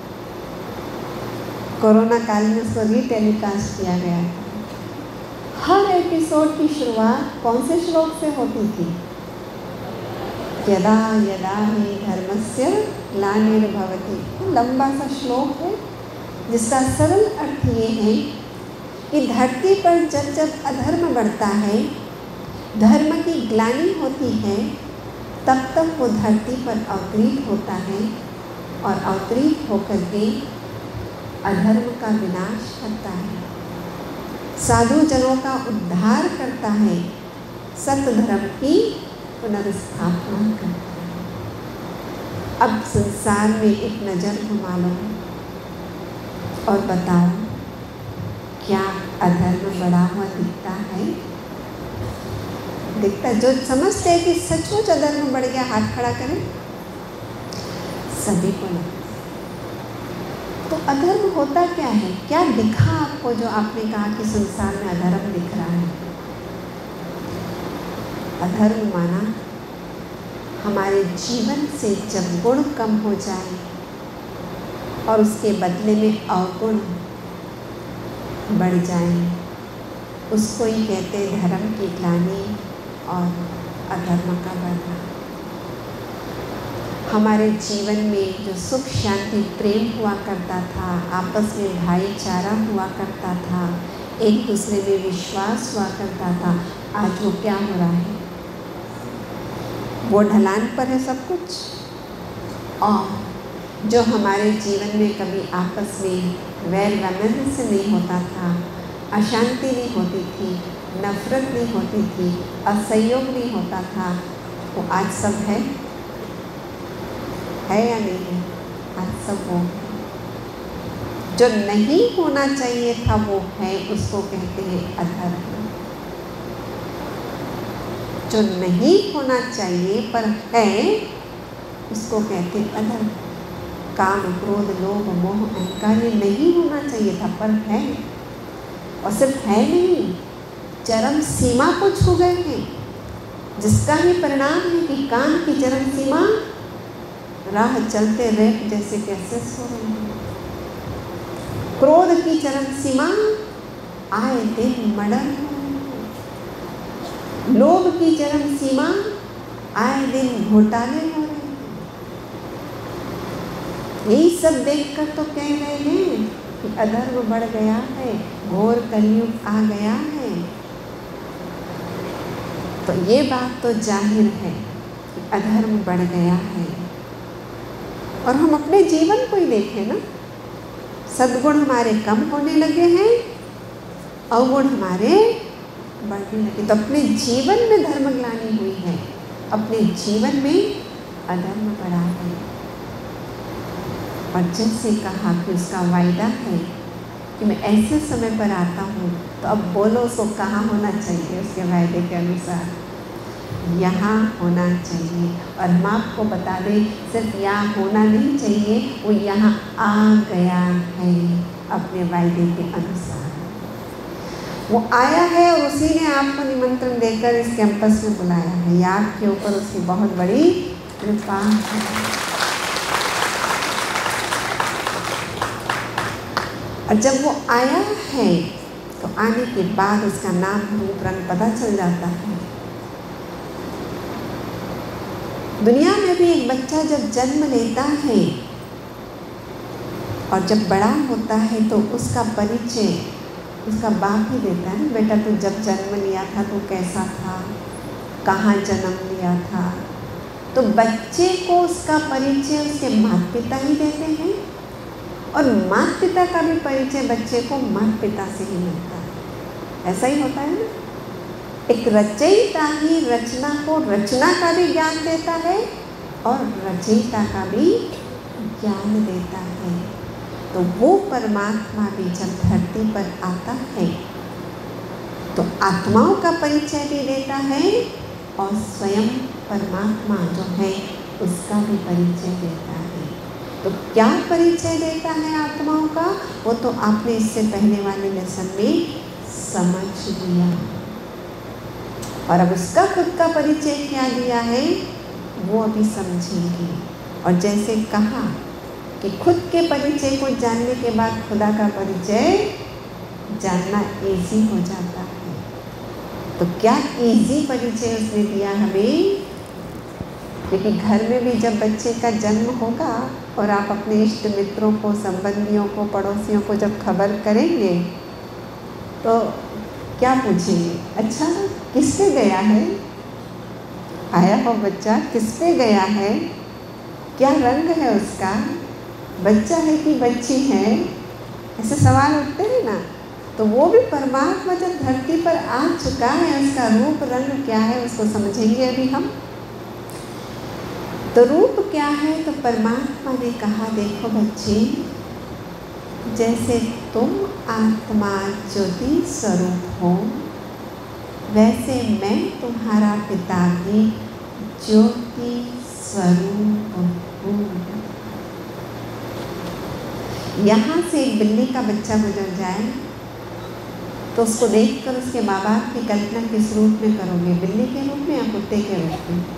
कोरोना काल में उसको रीटेलीकास्ट किया गया था। हर एपिसोड की शुरुआत कौन से श्लोक से होती थी? यदा यदा हि धर्मस्य ग्लानिर्भवति। लंबा सा श्लोक है जिसका सरल अर्थ ये है कि धरती पर जब जब अधर्म बढ़ता है, धर्म की ग्लानि होती है, तब तक वो धरती पर अवतरित होता है और अवतरित होकर के अधर्म का विनाश करता है, साधु जनों का उद्धार करता है, सत्य धर्म की पुनर्स्थापना करता है। अब संसार में एक नज़र घुमा लो और बताओ, क्या अधर्म बढ़ा हुआ दिखता है? दिखता? जो समझते हैं कि सचमुच अधर्म बढ़ गया, हाथ खड़ा करें। सभी को लगता है। तो अधर्म होता क्या है? क्या दिखा आपको जो आपने कहा कि संसार में अधर्म दिख रहा है? अधर्म माना हमारे जीवन से जब गुण कम हो जाए और उसके बदले में अवगुण बढ़ जाए, उसको ही कहते हैं धर्म की ग्लानि और अधर्म का बढ़ना। हमारे जीवन में जो सुख शांति प्रेम हुआ करता था, आपस में भाईचारा हुआ करता था, एक दूसरे में विश्वास हुआ करता था, आज वो क्या हो रहा है? वो ढलान पर है सब कुछ। और जो हमारे जीवन में कभी आपस में वैर वैमनस्य नहीं होता था, अशांति नहीं होती थी, नफरत नहीं होती थी, असहयोग नहीं होता था, वो आज सब है या नहीं है? आज सब वो जो नहीं होना चाहिए था वो है, उसको कहते हैं अधर्म। जो नहीं होना चाहिए पर है, उसको कहते हैं अधर्म। काम, क्रोध, लोभ, मोह, अहंकार ये नहीं होना चाहिए था पर है। और सिर्फ है नहीं, चरम सीमा को छू गए हैं, जिसका ही परिणाम है कि काम की चरम सीमा राह चलते रेत जैसे कैसे सो रहे हैं। क्रोध की चरम सीमा आए दिन मर्डर हो रहे हैं। लोभ की चरम सीमा आए दिन घोटाले हो रहे हैं। यही सब देखकर तो कह रहे हैं कि अधर्म बढ़ गया है, घोर कलयुग आ गया है। तो ये बात तो जाहिर है कि अधर्म बढ़ गया है। और हम अपने जीवन को ही देखें ना, सद्गुण हमारे कम होने लगे हैं, अवगुण हमारे बढ़ने लगे। तो अपने जीवन में धर्मग्लानि हुई है, अपने जीवन में अधर्म बढ़ा है। और जैसे कहा कि उसका वायदा है कि मैं ऐसे समय पर आता हूँ, तो अब बोलो उसको कहाँ होना चाहिए? उसके वायदे के अनुसार यहाँ होना चाहिए। और हम आपको बता दें, सिर्फ यहाँ होना नहीं चाहिए, वो यहाँ आ गया है अपने वायदे के अनुसार। वो आया है और उसी ने आपको निमंत्रण देकर इस कैंपस में बुलाया है। ये आपके ऊपर उसकी बहुत बड़ी कृपा है। और जब वो आया है तो आने के बाद उसका नाम, रूप, रंग पता चल जाता है। दुनिया में भी एक बच्चा जब जन्म लेता है और जब बड़ा होता है तो उसका परिचय उसका बाप ही देता है ना, बेटा तू जब जन्म लिया था तो कैसा था, कहाँ जन्म लिया था। तो बच्चे को उसका परिचय उसके माता पिता ही देते हैं, और माता पिता का भी परिचय बच्चे को माता पिता से ही मिलता है। ऐसा ही होता है ना। एक रचयिता ही रचना को रचना का भी ज्ञान देता है और रचयिता का भी ज्ञान देता है। तो वो परमात्मा भी जब धरती पर आता है तो आत्माओं का परिचय भी देता है और स्वयं परमात्मा जो है उसका भी परिचय देता है। तो क्या परिचय देता है आत्माओं का, वो तो आपने इससे पहले वाले लेसन में समझ लिया। और अब उसका खुद का परिचय क्या दिया है वो अभी समझेंगे। और जैसे कहा कि खुद के परिचय को जानने के बाद खुदा का परिचय जानना इजी हो जाता है। तो क्या इजी परिचय उसने दिया हमें, क्योंकि घर में भी जब बच्चे का जन्म होगा और आप अपने इष्ट मित्रों को, संबंधियों को, पड़ोसियों को जब खबर करेंगे तो क्या पूछेंगे, अच्छा किस पे गया है, आया हो बच्चा किस पे गया है, क्या रंग है उसका, बच्चा है कि बच्ची है, ऐसे सवाल उठते हैं ना। तो वो भी परमात्मा जब धरती पर आ चुका है उसका रूप रंग क्या है उसको समझेंगे अभी हम। तो रूप क्या है, तो परमात्मा ने कहा देखो बच्चे, जैसे तुम आत्मा ज्योति स्वरूप हो वैसे मैं तुम्हारा पिता भी ज्योति स्वरूप हूँ। यहाँ से एक बिल्ली का बच्चा गुजर जाए तो उसको देखकर उसके माँ बाप की कल्पना किस रूप में करोगे, बिल्ली के रूप में या कुत्ते के रूप में?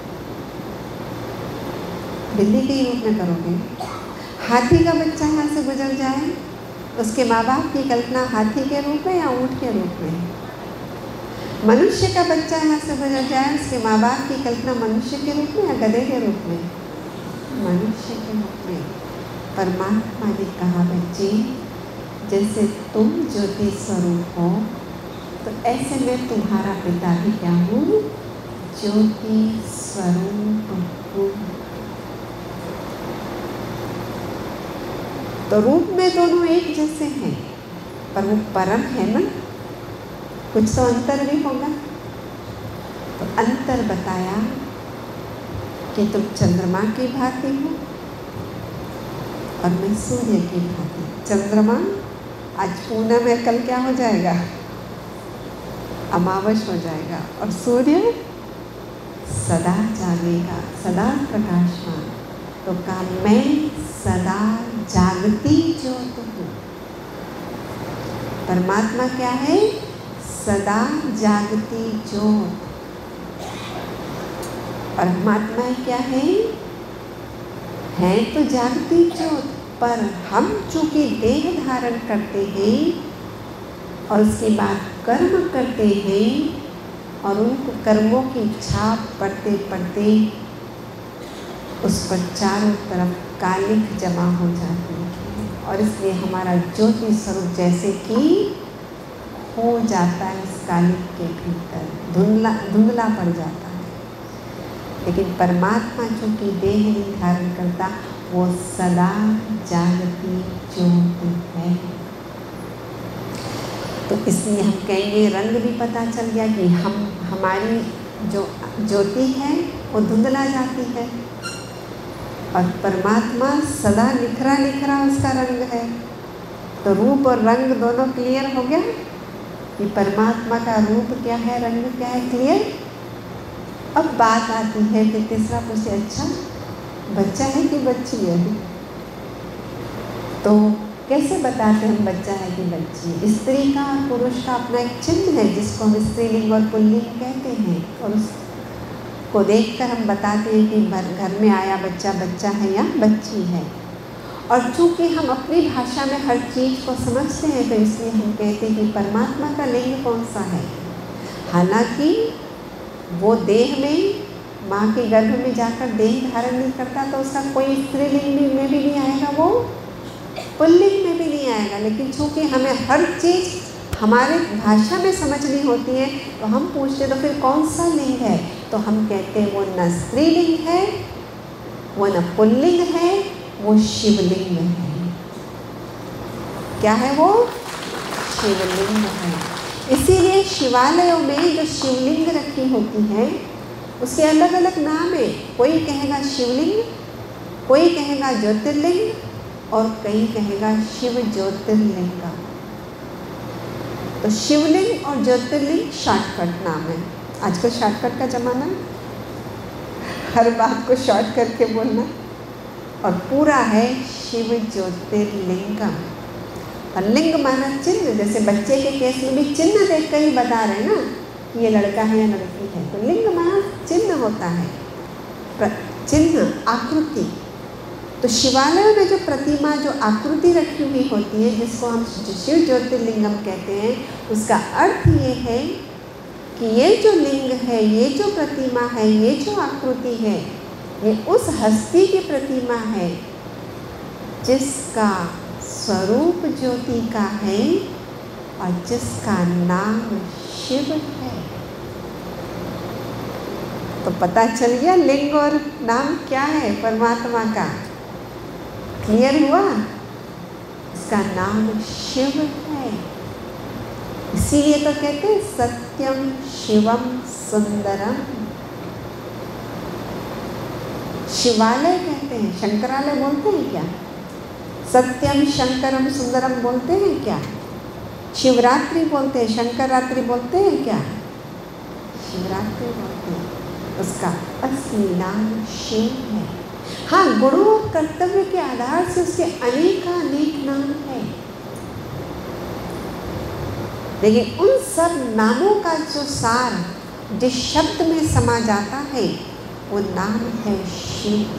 बिल्ली के रूप में करोगे। हाथी का बच्चा यहाँ से गुजर जाए उसके माँ बाप की कल्पना हाथी के रूप में या ऊँट के रूप में? मनुष्य का बच्चा यहाँ से गुजर जाए उसके माँ बाप की कल्पना मनुष्य के रूप में या गधे के रूप में? मनुष्य के रूप में। परमात्मा ने कहा बच्चे, जैसे तुम ज्योति स्वरूप हो तो ऐसे मैं तुम्हारा पिता भी क्या हूँ, ज्योति स्वरूप हूँ। तो रूप में दोनों एक जैसे हैं पर वो परम है ना, कुछ तो अंतर भी होगा। तो अंतर बताया कि तुम चंद्रमा की भांति हो और मैं सूर्य की भांति। चंद्रमा आज पूनम है, कल क्या हो जाएगा, अमावस हो जाएगा, और सूर्य सदा जागेगा, सदा प्रकाशमान। तो कहा मैं सदा जागती ज्योत हूँ। परमात्मा क्या है, सदा जागती ज्योत। परमात्मा क्या है तो जागती ज्योत, पर हम चूंकि देह धारण करते हैं और उसके बाद कर्म करते हैं और उन कर्मों की छाप पढ़ते पढ़ते उस पर चारों तरफ कालिक जमा हो जाती है, और इसलिए हमारा ज्योति स्वरूप जैसे कि हो जाता है इस कालिक के भीतर, धुंधला पड़ जाता है। लेकिन परमात्मा चूंकि देह नहीं धारण करता, वो सदा जागती ज्योत है। तो इसलिए हम कहेंगे, रंग भी पता चल गया कि हमारी जो ज्योति है वो धुंधला जाती है, और परमात्मा सदा निखरा निखरा उसका रंग है। तो रूप और रंग दोनों क्लियर हो गया कि परमात्मा का रूप क्या है, रंग क्या है, क्लियर। अब बात आती है कि तीसरा पूछे, अच्छा बच्चा है कि बच्ची है? तो कैसे बताते हम बच्चा है कि बच्ची है? स्त्री का और पुरुष का अपना एक चिन्ह है जिसको हम स्त्रीलिंग और पुल्लिंग कहते हैं, और उसको देखकर हम बताते हैं कि घर में आया बच्चा बच्चा है या बच्ची है। और चूँकि हम अपनी भाषा में हर चीज़ को समझते हैं तो इसलिए हम कहते हैं कि परमात्मा का लिंग कौन सा है। हालांकि वो देह में, माँ के गर्भ में जाकर देह धारण नहीं करता तो उसका कोई स्त्रीलिंग में भी नहीं आएगा, वो पुल्लिंग में भी नहीं आएगा, लेकिन चूंकि हमें हर चीज़ हमारे भाषा में समझनी होती है तो हम पूछते तो फिर कौन सा लिंग है, तो हम कहते हैं वो न स्त्रीलिंग है, वो न पुल्लिंग है, वो शिवलिंग है। क्या है वो? शिवलिंग है। इसीलिए शिवालयों में जो शिवलिंग रखी होती है उसके अलग अलग नाम है। कोई कहेगा शिवलिंग, कोई कहेगा ज्योतिर्लिंग और कई कहेगा शिव ज्योतिर्लिंग। तो शिवलिंग और ज्योतिर्लिंग शॉर्टकट नाम है। आजकल शॉर्टकट का ज़माना है, हर बात को शॉर्ट करके बोलना, और पूरा है शिव ज्योतिर्लिंगम। और लिंग माना चिन्ह, जैसे बच्चे के केस में भी चिन्ह देख कर ही बता रहे हैं ना कि ये लड़का है या लड़की है, तो लिंग माना चिन्ह होता है, चिन्ह, आकृति। तो शिवालयों में जो प्रतिमा, जो आकृति रखी हुई होती है, जिसको हम शिव ज्योतिर्लिंगम कहते हैं, उसका अर्थ ये है कि ये जो लिंग है, ये जो प्रतिमा है, ये जो आकृति है, ये उस हस्ती की प्रतिमा है जिसका स्वरूप ज्योति का है और जिसका नाम शिव है। तो पता चल गया लिंग और नाम क्या है परमात्मा का। क्लियर हुआ? इसका नाम शिव है। इसीलिए तो कहते हैं सत्यम शिवम सुंदरम। शिवालय कहते हैं, शंकरालय बोलते हैं क्या? सत्यम शंकरम सुंदरम बोलते हैं क्या? शिवरात्रि बोलते हैं, शंकर रात्रि बोलते हैं क्या? शिवरात्रि बोलते हैं। उसका असली नाम शिव है। हाँ, गुणों और कर्तव्य के आधार से उसके अनेक नाम है, लेकिन उन सब नामों का जो सार जिस शब्द में समा जाता है वो नाम है शिव।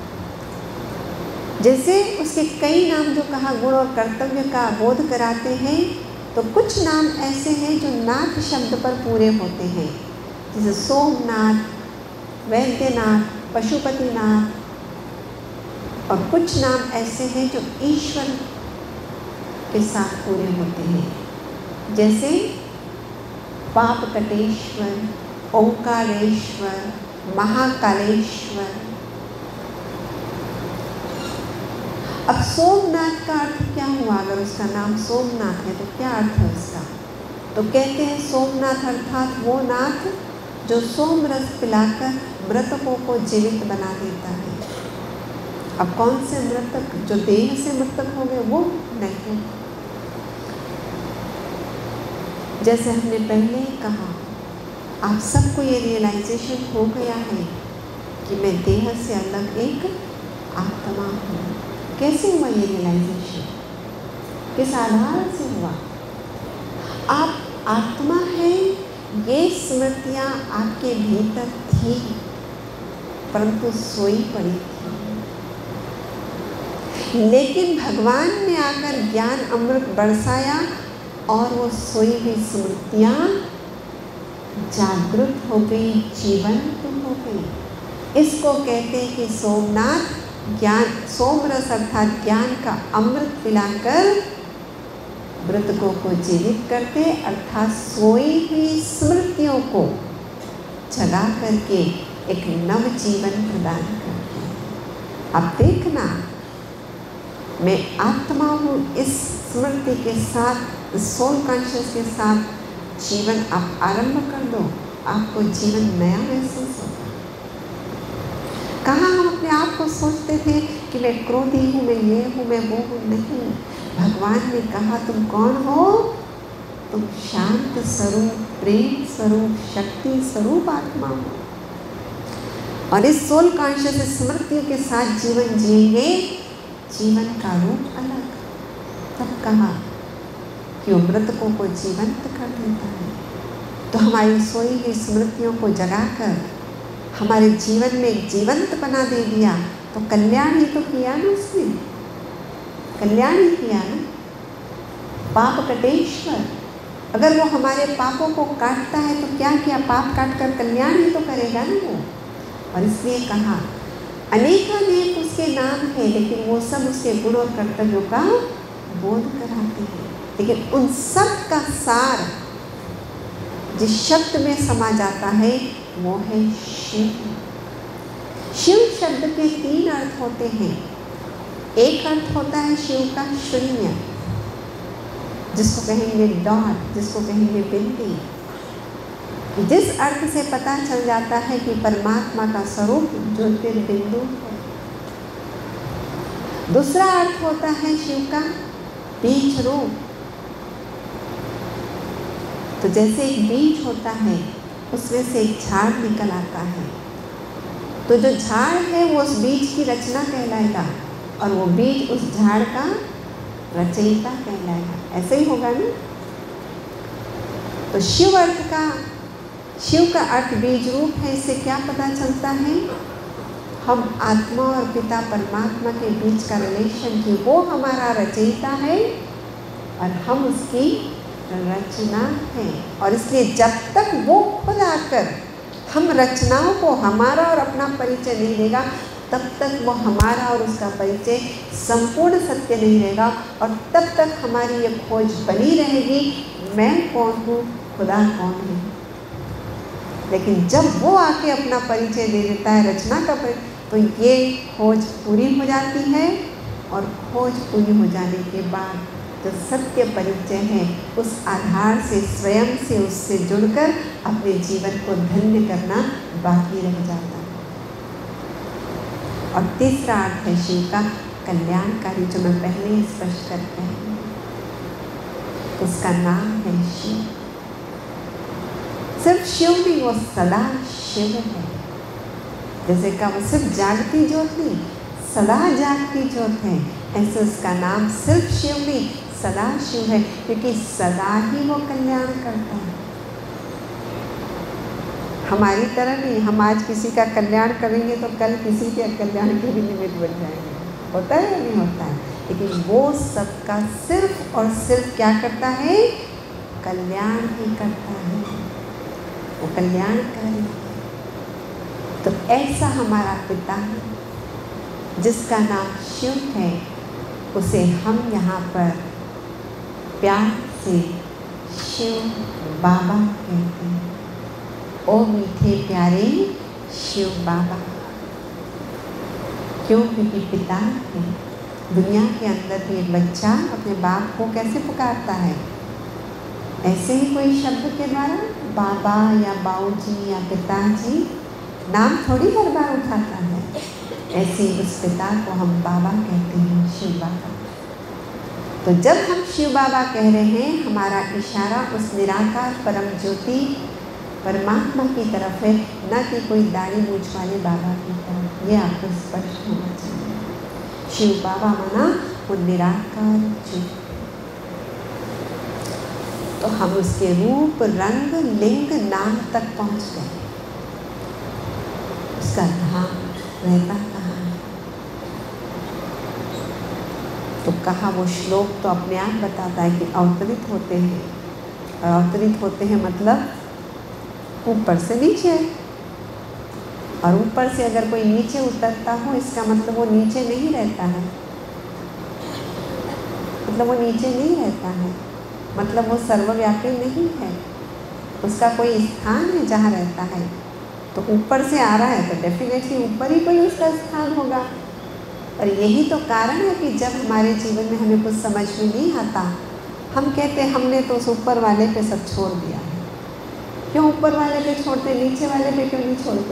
जैसे उसके कई नाम जो कहा गुण और कर्तव्य का बोध कराते हैं, तो कुछ नाम ऐसे हैं जो नाथ शब्द पर पूरे होते हैं, जैसे सोमनाथ, वैद्यनाथ, पशुपतिनाथ। और कुछ नाम ऐसे हैं जो ईश्वर के साथ पूरे होते हैं, जैसे पापकटेश्वर, ओंकारेश्वर, महाकालेश्वर। अब सोमनाथ का अर्थ क्या हुआ? अगर उसका नाम सोमनाथ है तो क्या अर्थ है उसका? तो कहते हैं सोमनाथ अर्थात वो नाथ जो सोम रस पिलाकर मृतकों को जीवित बना देता है। अब कौन से मृतक? जो देह से मृतक हो गए वो नहीं। जैसे हमने पहले ही कहा, आप सबको ये रियलाइजेशन हो गया है कि मैं देह से अलग एक आत्मा हूँ। कैसे हुआ ये रियलाइजेशन? किस आधार से हुआ? आप आत्मा है, ये स्मृतियाँ आपके भीतर थी, परंतु सोई पड़ी थी। लेकिन भगवान ने आकर ज्ञान अमृत बरसाया और वो सोई हुई स्मृतियाँ जागृत हो गई, जीवंत हो गई। इसको कहते हैं कि सोमनाथ ज्ञान, सोमरस अर्थात ज्ञान का अमृत पिलाकर मृतकों को जीवित करते, अर्थात सोई हुई स्मृतियों को जगा करके एक नव जीवन प्रदान करते। अब देखना, मैं आत्मा हूँ, इस स्मृति के साथ, सोल कॉन्शियस के साथ जीवन आप आरंभ कर दो, आपको जीवन नया महसूस होगा। कहाँ हम अपने आप को सोचते थे कि मैं क्रोधी हूँ, मैं ये हूँ, मैं वो हूँ? नहीं, भगवान ने कहा तुम कौन हो? तुम शांत स्वरूप, प्रेम स्वरूप, शक्ति स्वरूप आत्मा हो। और इस सोल कॉन्शियस स्मृतियों के साथ जीवन जिएंगे, जीवन का रूप अलग। तब कहा कि वो मृतकों को जीवंत कर देता है। तो हमारी सोई हुई स्मृतियों को जगाकर हमारे जीवन में जीवंत बना दे दिया, तो कल्याण ही तो किया ना उसने, कल्याण ही किया ना। पाप कटेश्वर, अगर वो हमारे पापों को काटता है तो क्या किया? पाप काट कर कल्याण ही तो करेगा ना वो। और इसलिए कहा अनेकानेक उसके नाम है, लेकिन वो सब उसके गुण और कर्तव्यों का बोध कराते हैं। लेकिन उन सब का सार जिस शब्द में समा जाता है वो है शिव। शिव शब्द के 3 अर्थ होते हैं। एक अर्थ होता है शिव का शून्य, जिसको कहेंगे डॉट, जिसको कहेंगे बिंदी, जिस अर्थ से पता चल जाता है कि परमात्मा का स्वरूप ज्योतिर्बिंदु है। दूसरा अर्थ होता है शिव का बीज रूप। तो जैसे एक बीज होता है, उसमें से एक झाड़ निकल आता है, तो जो झाड़ है वो उस बीज की रचना कहलाएगा और वो बीज उस झाड़ का रचयिता कहलाएगा। ऐसे ही होगा ना। तो शिव का अर्थ बीज रूप है। इससे क्या पता चलता है? हम आत्मा और पिता परमात्मा के बीच का रिलेशन की वो हमारा रचयिता है और हम उसकी रचना है। और इसलिए जब तक वो खुद आकर हम रचनाओं को हमारा और अपना परिचय नहीं देगा, तब तक वो हमारा और उसका परिचय संपूर्ण सत्य नहीं रहेगा। और तब तक हमारी ये खोज बनी रहेगी, मैं कौन हूँ, खुदा कौन है। लेकिन जब वो आके अपना परिचय दे देता है, रचना का परिचय, तो ये खोज पूरी हो जाती है। और खोज पूरी हो जाने के बाद जो सत्य परिचय है, उस आधार से स्वयं से उससे जुड़कर अपने जीवन को धन्य करना बाकी रह जाता है। और तीसरा अर्थ है शिव का कल्याणकारी, जो मैं पहले ही स्पष्ट करते हैं। उसका नाम है शिव। सिर्फ शिव नहीं, वो सदा शिव है। जैसे का वो सिर्फ जागती ज्योत नहीं, सदा जागती ज्योत है, ऐसे उसका नाम सिर्फ शिव नहीं, सदा शिव है, क्योंकि सदा ही वो कल्याण करता है। हमारी तरह नहीं, हम आज किसी का कल्याण करेंगे तो कल किसी के कल्याण के भी निमित्त बन जाएंगे। होता है या नहीं होता है? लेकिन वो सबका सिर्फ और सिर्फ क्या करता है? कल्याण ही करता है। वो कल्याणकारी है। तो ऐसा हमारा पिता जिसका नाम शिव है, उसे हम यहाँ पर प्यार से शिव बाबा कहते हैं। ओ मीठे प्यारे शिव बाबा। क्यों? क्योंकि पिता है। दुनिया के अंदर भी एक बच्चा अपने बाप को कैसे पुकारता है? ऐसे ही कोई शब्द के द्वारा, बाबा या बाऊजी या पिताजी, नाम थोड़ी हर बार उठाता है। ऐसे उस पिता को हम बाबा कहते हैं, शिव बाबा। तो जब हम शिव बाबा कह रहे हैं, हमारा इशारा उस निराकार परम ज्योति परमात्मा की तरफ है, न कि कोई दाढ़ी मूछ वाले बाबा की तरफ। ये आपको स्पष्ट होना चाहिए। शिव बाबा माना वो निराकार ज्योति। तो हम उसके रूप, रंग, लिंग, नाम तक पहुंच गए। उसका धाम रहता कहाँ है? तो कहा वो श्लोक तो अपने आप बताता है कि अवतरित होते हैं। और अवतरित होते हैं मतलब ऊपर से नीचे। और ऊपर से अगर कोई नीचे उतरता हो, इसका मतलब वो नीचे नहीं रहता है। मतलब वो नीचे नहीं रहता है, मतलब वो सर्वव्यापी नहीं है। उसका कोई स्थान है जहाँ रहता है। तो ऊपर से आ रहा है तो डेफिनेटली ऊपर ही कोई उसका स्थान होगा। और यही तो कारण है कि जब हमारे जीवन में हमें कुछ समझ में नहीं आता, हम कहते हैं हमने तो उस ऊपर वाले पे सब छोड़ दिया है। क्यों ऊपर वाले पे छोड़ते, नीचे वाले पे क्यों नहीं छोड़ते?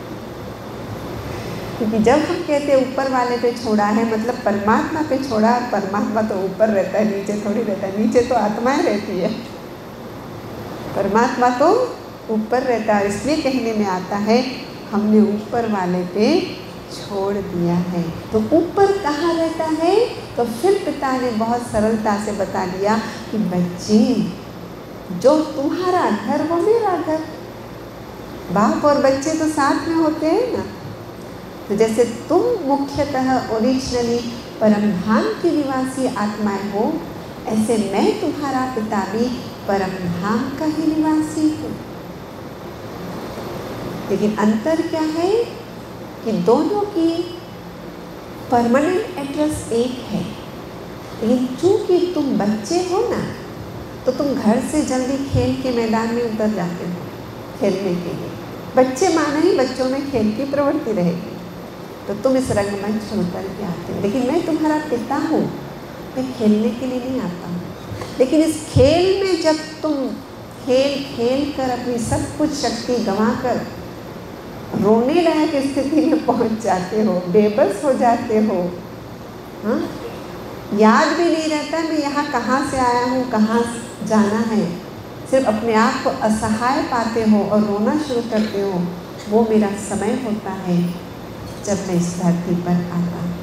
क्योंकि जब हम कहते हैं ऊपर वाले पे छोड़ा है, मतलब परमात्मा पे छोड़ा। परमात्मा तो ऊपर रहता है, नीचे थोड़ी रहता है। नीचे तो आत्माएं रहती है, परमात्मा तो ऊपर रहता है। इसलिए कहने में आता है हमने ऊपर वाले पे छोड़ दिया है। तो ऊपर कहाँ रहता है? तो फिर पिता ने बहुत सरलता से बता दिया कि बच्चे, जो तुम्हारा घर वो मेरा घर। बाप और बच्चे तो साथ में होते हैं ना। तो जैसे तुम मुख्यतः ओरिजिनली परम धाम की निवासी आत्माएं हो, ऐसे मैं तुम्हारा पिता भी परम धाम का ही निवासी हूँ। लेकिन अंतर क्या है? कि दोनों की परमानेंट एड्रेस एक है, लेकिन चूंकि तुम बच्चे हो ना, तो तुम घर से जल्दी खेल के मैदान में उतर जाते हो खेलने के लिए। बच्चे माने ही बच्चों में खेल की प्रवृत्ति रहेगी, तो तुम इस रंगमंच पर उतर के आते हो। लेकिन मैं तुम्हारा पिता हूँ, मैं खेलने के लिए नहीं आता हूँ। लेकिन इस खेल में जब तुम खेल खेल कर अपनी सब कुछ शक्ति गंवाकर रोने लायक स्थिति में पहुँच जाते हो, बेबस हो जाते हो, हाँ, याद भी नहीं रहता मैं यहाँ कहाँ से आया हूँ, कहाँ जाना है, सिर्फ अपने आप को असहाय पाते हो और रोना शुरू करते हो। वो मेरा समय होता है जब मैं इस धरती पर आता हूँ।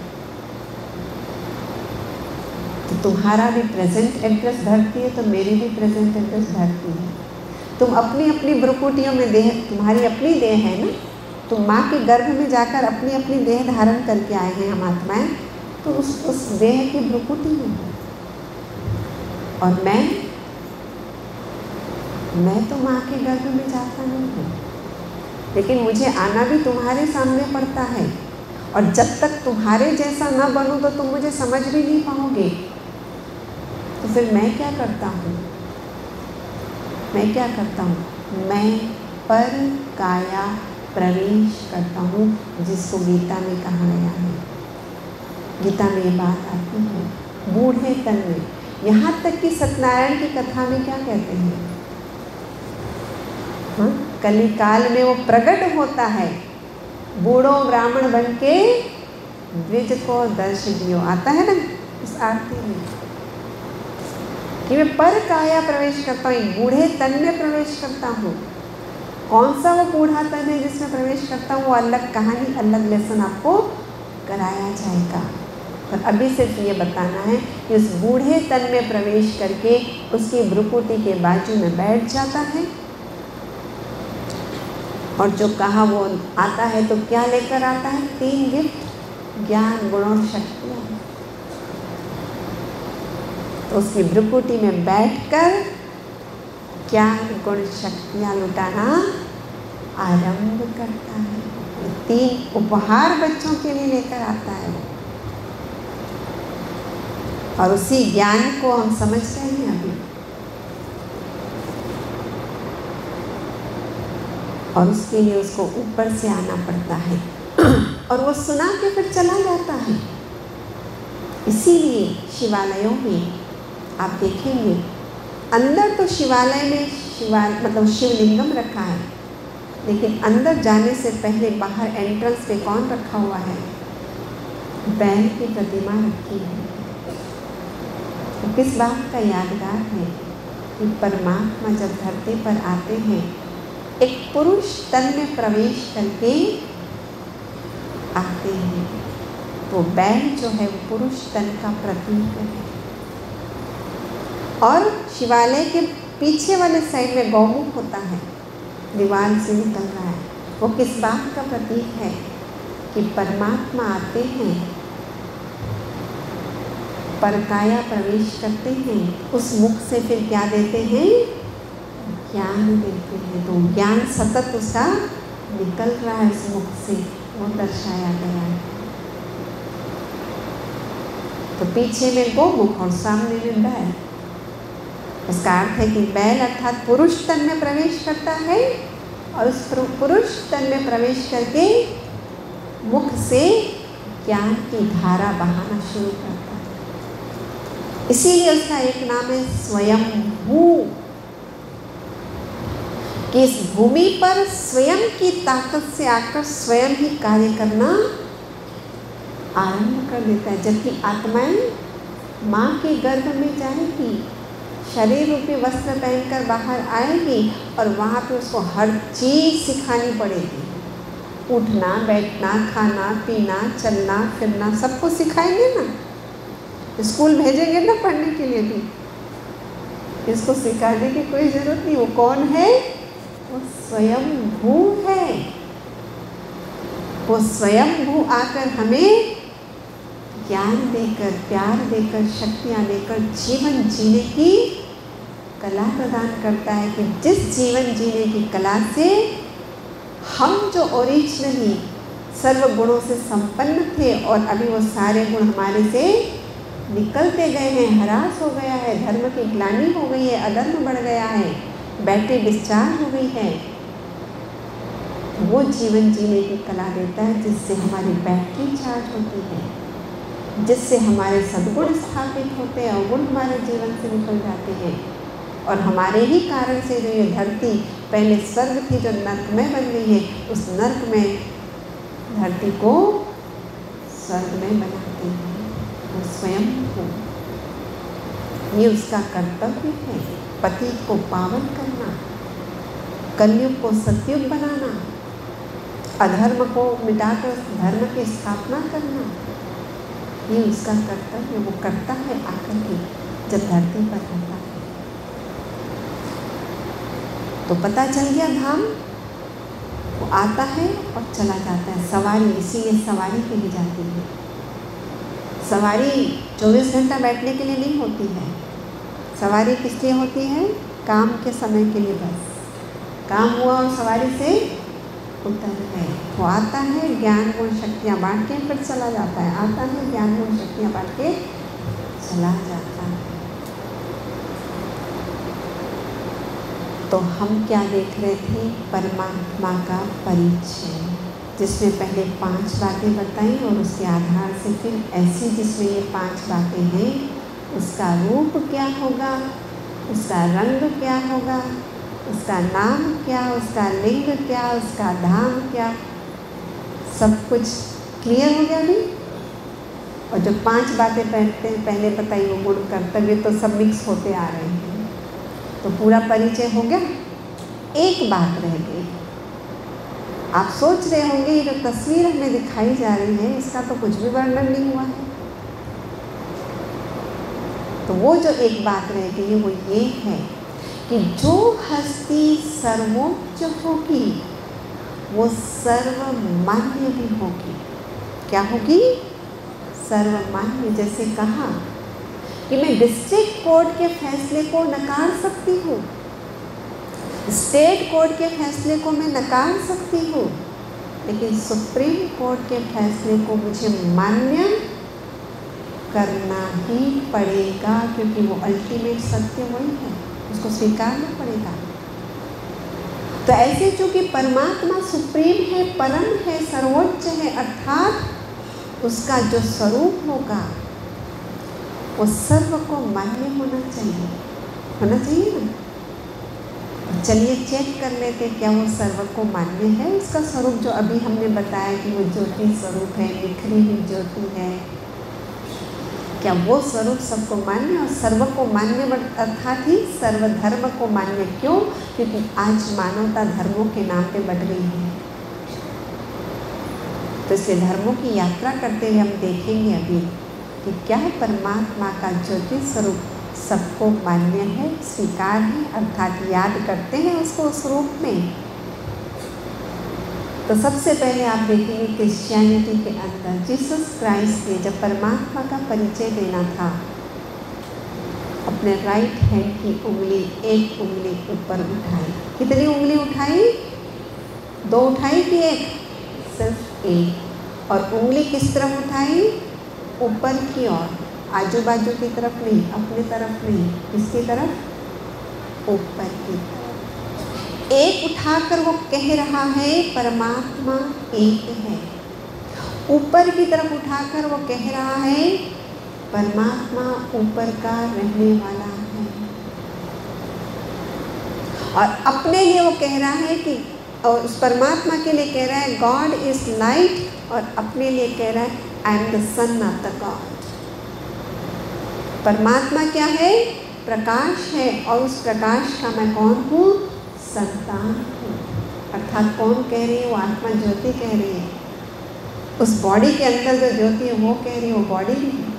तो तुम्हारा भी प्रेजेंट एड्रेस धरती है, तो मेरी भी प्रेजेंट एड्रेस धरती है। तुम अपनी अपनी भ्रुकुटियों में देह, तुम्हारी अपनी देह है ना, तुम माँ के गर्भ में जाकर अपनी अपनी देह धारण करके आए हैं हम आत्माएं, तो उस देह की भ्रुकुटी में है। और मैं तो माँ के गर्भ में जाता नहीं हूँ, लेकिन मुझे आना भी तुम्हारे सामने पड़ता है। और जब तक तुम्हारे जैसा ना बनूँ तो तुम मुझे समझ भी नहीं पाओगे। तो फिर मैं क्या करता हूँ? मैं पर काया प्रवेश करता हूँ, जिसको गीता में कहा गया है। गीता में ये बात आती है, बूढ़े तन में। यहाँ तक कि सत्यनारायण की कथा में क्या कहते हैं, हाँ, कलिकाल में वो प्रकट होता है, बूढ़ो ब्राह्मण बन के द्विज को दर्श दियो, आता है ना इस आरती में, कि मैं पर काया प्रवेश करता हूँ, बूढ़े तन में प्रवेश करता हूँ। कौन सा वो बूढ़ा तन है जिसमें प्रवेश करता हूँ, वो अलग कहानी, अलग लेसन आपको कराया जाएगा। पर अभी सिर्फ ये बताना है कि उस बूढ़े तन में प्रवेश करके उसकी भ्रुकुटी के बाजू में बैठ जाता है, और जो कहा वो आता है तो क्या लेकर आता है? 3 गिफ्ट, ज्ञान, गुण और शक्तियाँ। तो उसकी भ्रुकुटी में बैठकर ज्ञान, गुण, शक्तियाँ लुटाना आरंभ करता है। 3 उपहार बच्चों के लिए लेकर आता है वो, और उसी ज्ञान को हम समझ रहे हैं अभी। और उसके लिए उसको ऊपर से आना पड़ता है, और वो सुना के फिर चला जाता है। इसीलिए शिवालयों में आप देखेंगे, अंदर तो शिवालय में मतलब शिवलिंगम रखा है, लेकिन अंदर जाने से पहले बाहर एंट्रेंस पे कौन रखा हुआ है? बैल की प्रतिमा रखी है। तो किस बात का यादगार है कि परमात्मा जब धरती पर आते हैं, एक पुरुष तन में प्रवेश करके आते हैं। तो बैल जो है वो पुरुष तन का प्रतीक है। और शिवालय के पीछे वाले साइड में गौमुख होता है, दीवार से निकल रहा है। वो किस बात का प्रतीक है? कि परमात्मा आते हैं, परकाया प्रवेश करते हैं, उस मुख से फिर क्या देते हैं? ज्ञान देते हैं। तो ज्ञान सतत उसका निकल रहा है उस मुख से, वो दर्शाया गया है। तो पीछे में गोमुख और सामने में बैल। इसका अर्थ है कि बैल अर्थात पुरुष तन में प्रवेश करता है, और उस पुरुष तन में प्रवेश करके मुख से ज्ञान की धारा बहाना शुरू करता है। इसीलिए उसका एक नाम है स्वयंभू, कि इस भूमि पर स्वयं की ताकत से आकर स्वयं ही कार्य करना आरंभ कर देता है। जबकि आत्माएं माँ के गर्भ में जाएगी, शरीर रूपी वस्त्र पहनकर बाहर आएगी, और वहाँ पे उसको हर चीज़ सिखानी पड़ेगी। उठना, बैठना, खाना, पीना, चलना, फिरना, सबको सिखाएंगे ना। स्कूल भेजेंगे ना पढ़ने के लिए भी, इसको सिखाने की कोई ज़रूरत नहीं। वो कौन है? वो स्वयंभू है। वो स्वयंभू आकर हमें ज्ञान देकर, प्यार देकर, शक्तियाँ देकर जीवन जीने की कला प्रदान करता है। कि जिस जीवन जीने की कला से हम जो ओरिजिनली सर्व गुणों से संपन्न थे और अभी वो सारे गुण हमारे से निकलते गए हैं, ह्रास हो गया है, धर्म की ग्लानि हो गई है, अधर्म बढ़ गया है, बैटरी डिस्चार्ज हो गई है। वो जीवन जीने की कला देता है जिससे हमारी बैटरी चार्ज होती है, जिससे हमारे सद्गुण स्थापित होते हैं, अवगुण हमारे जीवन से निकल जाते हैं। और हमारे ही कारण से जो ये धरती पहले स्वर्ग थी जो नर्कमय बन गई है, उस नर्क में धरती को स्वर्ग में बनाते हैं वो स्वयं को। ये उसका कर्तव्य है, पति को पावन करना, कलयुग को सतयुग बनाना, अधर्म को मिटाकर धर्म की स्थापना करना। ये उसका कर्तव्य वो करता है आकर के जब धरती पर रहता है। तो पता चल गया धाम, वो आता है और चला जाता है। सवारी इसीलिए सवारी के लिए जाती है। सवारी 24 घंटा बैठने के लिए नहीं होती है। सवारी किस लिए होती है? काम के समय के लिए बस। काम हुआ और सवारी से उतर गए। वो आता है, ज्ञान गुण शक्तियाँ बांट के फिर चला जाता है। आता है, ज्ञान गुण शक्तियाँ बांट के चला जाता है। तो हम क्या देख रहे थे? परमात्मा का परिचय, जिसमें पहले 5 बातें बताई और उसके आधार से फिर ऐसी जिसमें ये 5 बातें हैं, उसका रूप क्या होगा, उसका रंग क्या होगा, उसका नाम क्या, उसका लिंग क्या, उसका धाम क्या, सब कुछ क्लियर हो गया नहीं। और जो 5 बातें पहले बताई वो गुण कर्तव्य तो सब मिक्स होते आ रहे हैं, तो पूरा परिचय हो गया। एक बात रह गई। आप सोच रहे होंगे ये जो तस्वीर हमें दिखाई जा रही है इसका तो कुछ भी वर्णन नहीं हुआ है। तो वो जो एक बात रह गई वो ये है कि जो हस्ती सर्वोच्च होगी वो सर्वमान्य भी होगी। क्या होगी? सर्वमान्य। जैसे कहा कि मैं डिस्ट्रिक्ट कोर्ट के फैसले को नकार सकती हूँ, स्टेट कोर्ट के फैसले को मैं नकार सकती हूँ, लेकिन सुप्रीम कोर्ट के फैसले को मुझे मान्य करना ही पड़ेगा, क्योंकि वो अल्टीमेट सत्य वही है, उसको स्वीकारना पड़ेगा। तो ऐसे चूँकि परमात्मा सुप्रीम है, परम है, सर्वोच्च है, अर्थात उसका जो स्वरूप होगा वो सर्व को मान्य होना चाहिए ना। चलिए चेक कर लेते क्या वो सर्व को मान्य है। उसका स्वरूप जो अभी हमने बताया कि वो ज्योति स्वरूप है, निखरी हुई ज्योति है, क्या वो स्वरूप सबको मान्य और सर्व को मान्य अर्थात ही सर्वधर्म को मान्य। क्यों? क्योंकि आज मानवता धर्मों के नाम पे बढ़ गई है। तो इसलिए धर्मों की यात्रा करते हुए हम देखेंगे अभी कि क्या है परमात्मा का ज्योति स्वरूप सबको मान्य है, स्वीकार है, अर्थात याद करते हैं उसको उस रूप में। तो सबसे पहले आप देखेंगे क्रिश्चियनिटी के अंदर जीसस क्राइस्ट ने जब परमात्मा का परिचय देना था, अपने राइट हैंड की उंगली, एक उंगली ऊपर उठाई। कितनी उंगली उठाई? 2 उठाई कि 1? सिर्फ 1। और उंगली किस तरफ उठाई? ऊपर की ओर, आजू बाजू की तरफ नहीं, अपनी तरफ नहीं, किसकी तरफ? ऊपर की तरफ। एक उठाकर वो कह रहा है परमात्मा एक है। ऊपर की तरफ उठाकर वो कह रहा है परमात्मा ऊपर का रहने वाला है। और अपने लिए वो कह रहा है कि, और उस परमात्मा के लिए कह रहा है गॉड इज लाइट, और अपने लिए कह रहा है I am the son of the God. परमात्मा क्या है? प्रकाश है, और उस प्रकाश का मैं कौन हूँ? संतान हूँ। अर्थात कौन कह रही है? वो आत्मा ज्योति कह रही है। उस बॉडी के अंदर जो ज्योति है वो कह रही है, वो बॉडी भी है।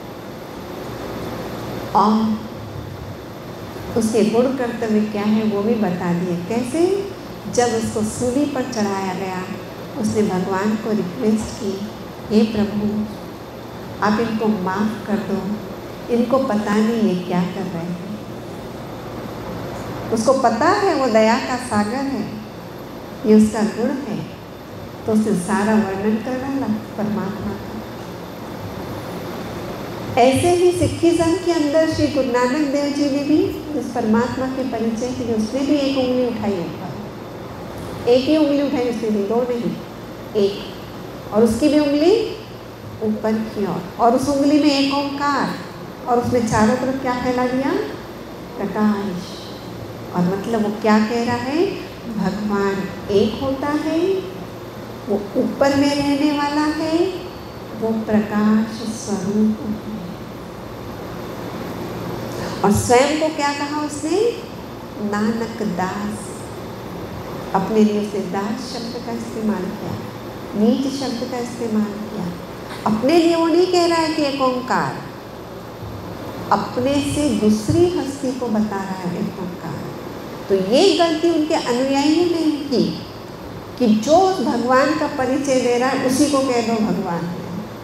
और उसके गुण कर्तव्य क्या है वो भी बता दिए। कैसे? जब उसको सूली पर चढ़ाया गया, उसने भगवान को रिक्वेस्ट की, हे प्रभु आप इनको माफ़ कर दो, इनको पता नहीं ये क्या कर रहे हैं। उसको पता है वो दया का सागर है, ये उसका गुण है। तो उसने सारा वर्णन कर डाला परमात्मा का। ऐसे ही सिखिज्म के अंदर श्री गुरु नानक देव जी ने भी इस परमात्मा के परिचय के लिए उसने भी एक उंगली उठाई ऊपर, एक ही उंगली उठाई उसने भी, दो नहीं, एक, और उसकी भी उंगली ऊपर की ओर, और उस उंगली में एक ओंकार, और उसमें चारों तरफ क्या फैला दिया? प्रकाश। और मतलब वो क्या कह रहा है? भगवान एक होता है, वो ऊपर में रहने वाला है, वो प्रकाश स्वरूप है। और स्वयं को क्या कहा उसने? नानक दास। अपने लिए उसने दास शब्द का इस्तेमाल किया, नीच शब्द का इस्तेमाल किया। अपने लिए वो नहीं कह रहा है कि एक ओंकार, अपने से दूसरी हस्ती को बता रहा है एक ओंकार। तो ये गलती उनके अनुयायियों ने की कि जो भगवान का परिचय दे रहा है उसी को कह दो भगवान है।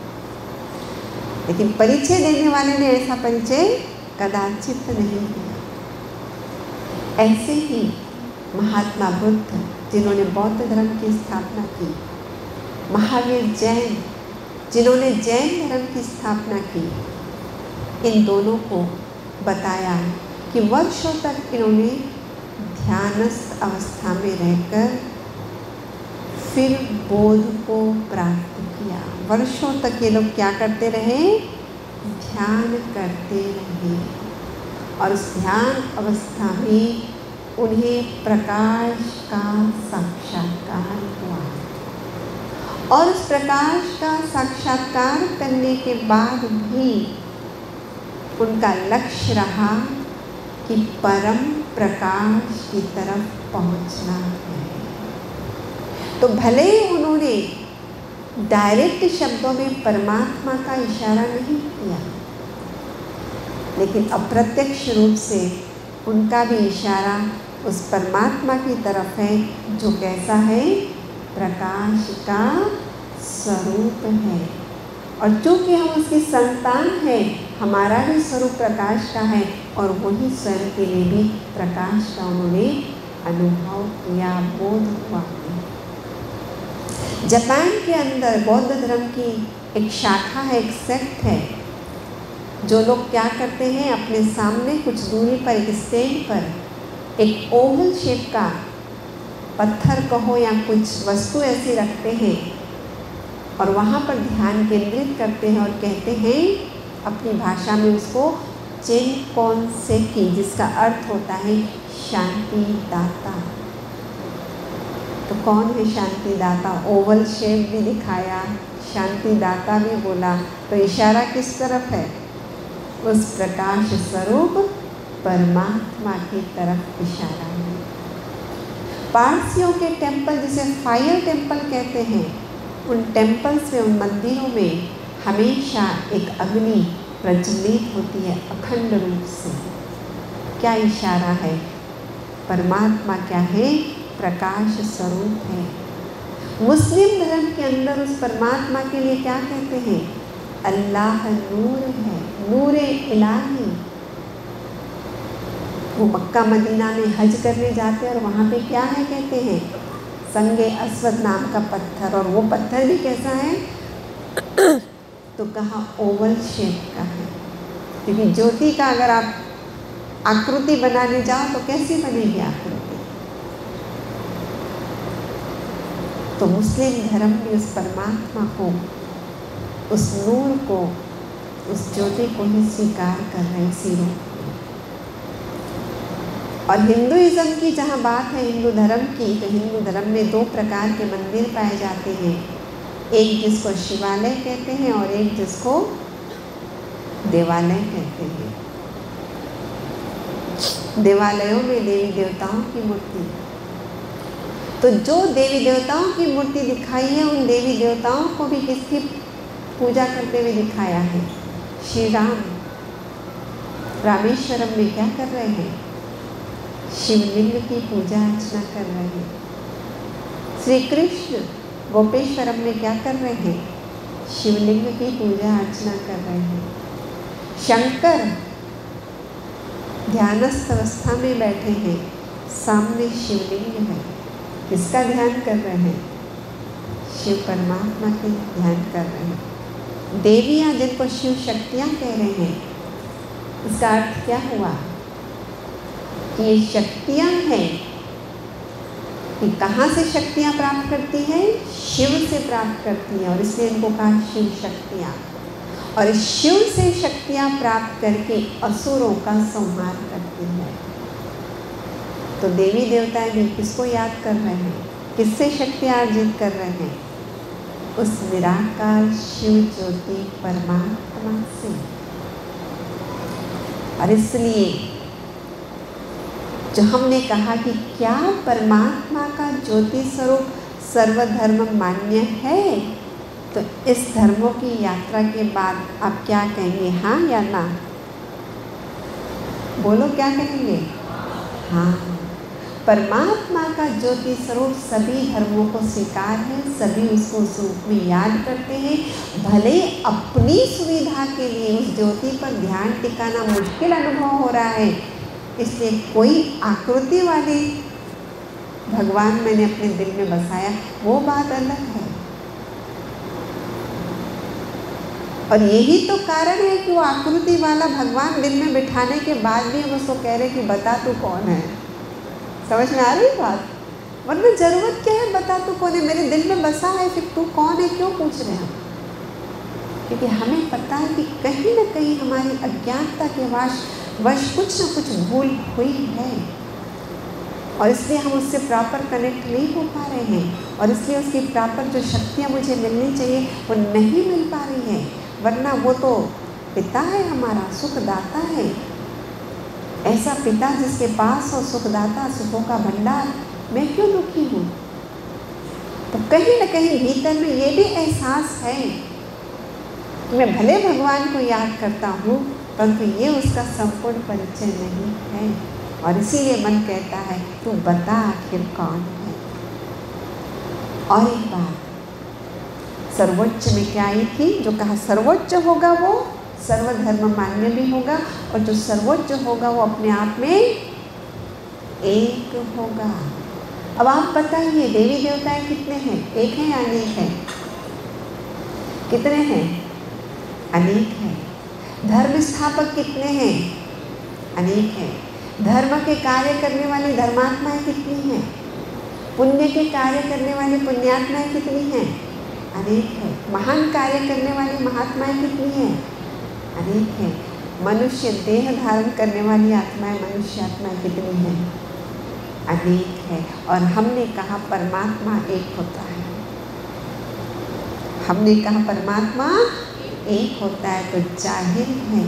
लेकिन परिचय देने वाले ने ऐसा परिचय कदाचित नहीं किया। ऐसे ही महात्मा बुद्ध जिन्होंने बौद्ध धर्म की स्थापना की, महावीर जैन जिन्होंने जैन धर्म की स्थापना की, इन दोनों को बताया कि वर्षों तक इन्होंने ध्यानस्थ अवस्था में रहकर फिर बोध को प्राप्त किया। वर्षों तक ये लोग क्या करते रहे? ध्यान करते रहे, और उस ध्यान अवस्था में उन्हें प्रकाश का साक्षात्कार हुआ। और उस प्रकाश का साक्षात्कार करने के बाद भी उनका लक्ष्य रहा कि परम प्रकाश की तरफ पहुंचना है। तो भले ही उन्होंने डायरेक्ट शब्दों में परमात्मा का इशारा नहीं किया, लेकिन अप्रत्यक्ष रूप से उनका भी इशारा उस परमात्मा की तरफ है जो कैसा है? प्रकाश का स्वरूप है। और चूँकि हम उसकी संतान हैं, हमारा भी स्वरूप प्रकाश का है, और वही स्वयं के लिए भी प्रकाश का उन्होंने अनुभव किया, बोध हुआ। जापान के अंदर बौद्ध धर्म की एक शाखा है, एक सेक्ट है, जो लोग क्या करते हैं? अपने सामने कुछ दूरी पर एक स्टैंड पर एक ओवल शेप का पत्थर कहो या कुछ वस्तु ऐसी रखते हैं, और वहाँ पर ध्यान केंद्रित करते हैं और कहते हैं अपनी भाषा में उसको चिनकोनसेकी, जिसका अर्थ होता है शांति दाता। तो कौन है शांति दाता? ओवल शेप भी दिखाया, शांति दाता भी बोला, तो इशारा किस तरफ है? उस प्रकाश स्वरूप परमात्मा की तरफ इशारा है। पारसियों के टेम्पल, जिसे फायर टेम्पल कहते हैं, उन टेम्पल्स में, उन मंदिरों में हमेशा एक अग्नि प्रज्वलित होती है अखंड रूप से। क्या इशारा है? परमात्मा क्या है? प्रकाश स्वरूप है। मुस्लिम धर्म के अंदर उस परमात्मा के लिए क्या कहते हैं? अल्लाह नूर है, नूरे इलाही। वो मक्का मदीना में हज करने जाते हैं और वहाँ पे क्या है कहते हैं? संगे अस्वद नाम का पत्थर, और वो पत्थर भी कैसा है? तो कहा ओवल शेप का है, क्योंकि ज्योति का अगर आप आकृति बनाने जाओ तो कैसी बनेगी आकृति? तो मुस्लिम धर्म में उस परमात्मा को, उस नूर को, उस ज्योति को ही स्वीकार कर रहे हैं इसी रूप में। और हिंदुइज्म की जहाँ बात है, हिंदू धर्म की, तो हिंदू धर्म में दो प्रकार के मंदिर पाए जाते हैं, एक जिसको शिवालय कहते हैं और एक जिसको देवालय कहते हैं। देवालयों में देवी देवताओं की मूर्ति, तो जो देवी देवताओं की मूर्ति दिखाई है, उन देवी देवताओं को भी किसकी पूजा करते हुए दिखाया है? श्री राम रामेश्वरम में क्या कर रहे हैं? शिवलिंग की पूजा अर्चना कर रहे हैं। श्री कृष्ण गोपेश्वरम में क्या कर रहे हैं? शिवलिंग की पूजा अर्चना कर रहे हैं। शंकर ध्यानस्थ अवस्था में बैठे हैं, सामने शिवलिंग है, किसका ध्यान कर रहे हैं? शिव परमात्मा के ध्यान कर रहे हैं। देवियाँ जिनको शिव शक्तियाँ कह रहे हैं, इसका अर्थ क्या हुआ कि ये शक्तियाँ हैं कि कहाँ से शक्तियाँ प्राप्त करती हैं? शिव से प्राप्त करती हैं, और इसलिए इनको कहा शिव शक्तियाँ। और शिव से शक्तियाँ प्राप्त करके असुरों का संहार करती है। तो देवी देवताएं भी किसको याद कर रहे हैं? किससे शक्तियाँ अर्जित कर रहे हैं? उस निराकार शिव ज्योति परमात्मा से। और इसलिए जो हमने कहा कि क्या परमात्मा का ज्योति स्वरूप सर्वधर्म मान्य है, तो इस धर्मों की यात्रा के बाद आप क्या कहेंगे, हाँ या ना? बोलो, क्या कहेंगे? हाँ। परमात्मा का ज्योति स्वरूप सभी धर्मों को स्वीकार है, सभी उसको उस रूप में याद करते हैं। भले अपनी सुविधा के लिए उस ज्योति पर ध्यान टिकाना मुश्किल अनुभव हो रहा है, इसलिए कोई आकृति वाली भगवान मैंने अपने दिल में बसाया, वो बात अलग है। और यही तो कारण है कि वो आकृति वाला भगवान दिल में बिठाने के बाद भी हम उसको कह रहे कि बता तू कौन है। समझ में आ रही बात? वरना जरूरत क्या है बता तू कौन है? मेरे दिल में बसा है, फिर तू कौन है क्यों पूछ रहे हैं? क्योंकि हमें पता है कि कहीं ना कहीं हमारी अज्ञानता के वश कुछ ना कुछ भूल हुई है, और इसलिए हम उससे प्रॉपर कनेक्ट नहीं हो पा रहे हैं, और इसलिए उसकी प्रॉपर जो शक्तियाँ मुझे मिलनी चाहिए वो नहीं मिल पा रही है। वरना वो तो पिता है हमारा, सुखदाता है। ऐसा पिता जिसके पास हो सुखदाता, सुखों का भंडार, मैं क्यों दुखी हूँ? तो कहीं ना कहीं भीतर में ये भी एहसास है कि मैं भले भगवान को याद करता हूँ, परंतु ये उसका संपूर्ण परिचय नहीं है। और इसीलिए मन कहता है तू बता आखिर कौन है। और एक बात, सर्वोच्च में क्या आई थी? जो कहा सर्वोच्च होगा वो सर्वधर्म मान्य भी होगा, और जो सर्वोच्च होगा वो अपने आप में एक होगा। अब आप बताइए, देवी देवताएं कितने हैं? एक है या अनेक है? कितने हैं? अनेक है। धर्म स्थापक कितने हैं? अनेक है। धर्म के कार्य करने वाली धर्मात्माएं कितनी हैं? पुण्य के कार्य करने वाली पुण्यात्माएं कितनी हैं? अनेक है। महान कार्य करने वाली महात्माएं कितनी हैं? अनेक है। मनुष्य देह धारण करने वाली आत्माएं, मनुष्य आत्माएं कितनी हैं? अनेक है। और हमने कहा परमात्मा एक होता है। हमने कहा परमात्मा एक होता है, तो जाहिर है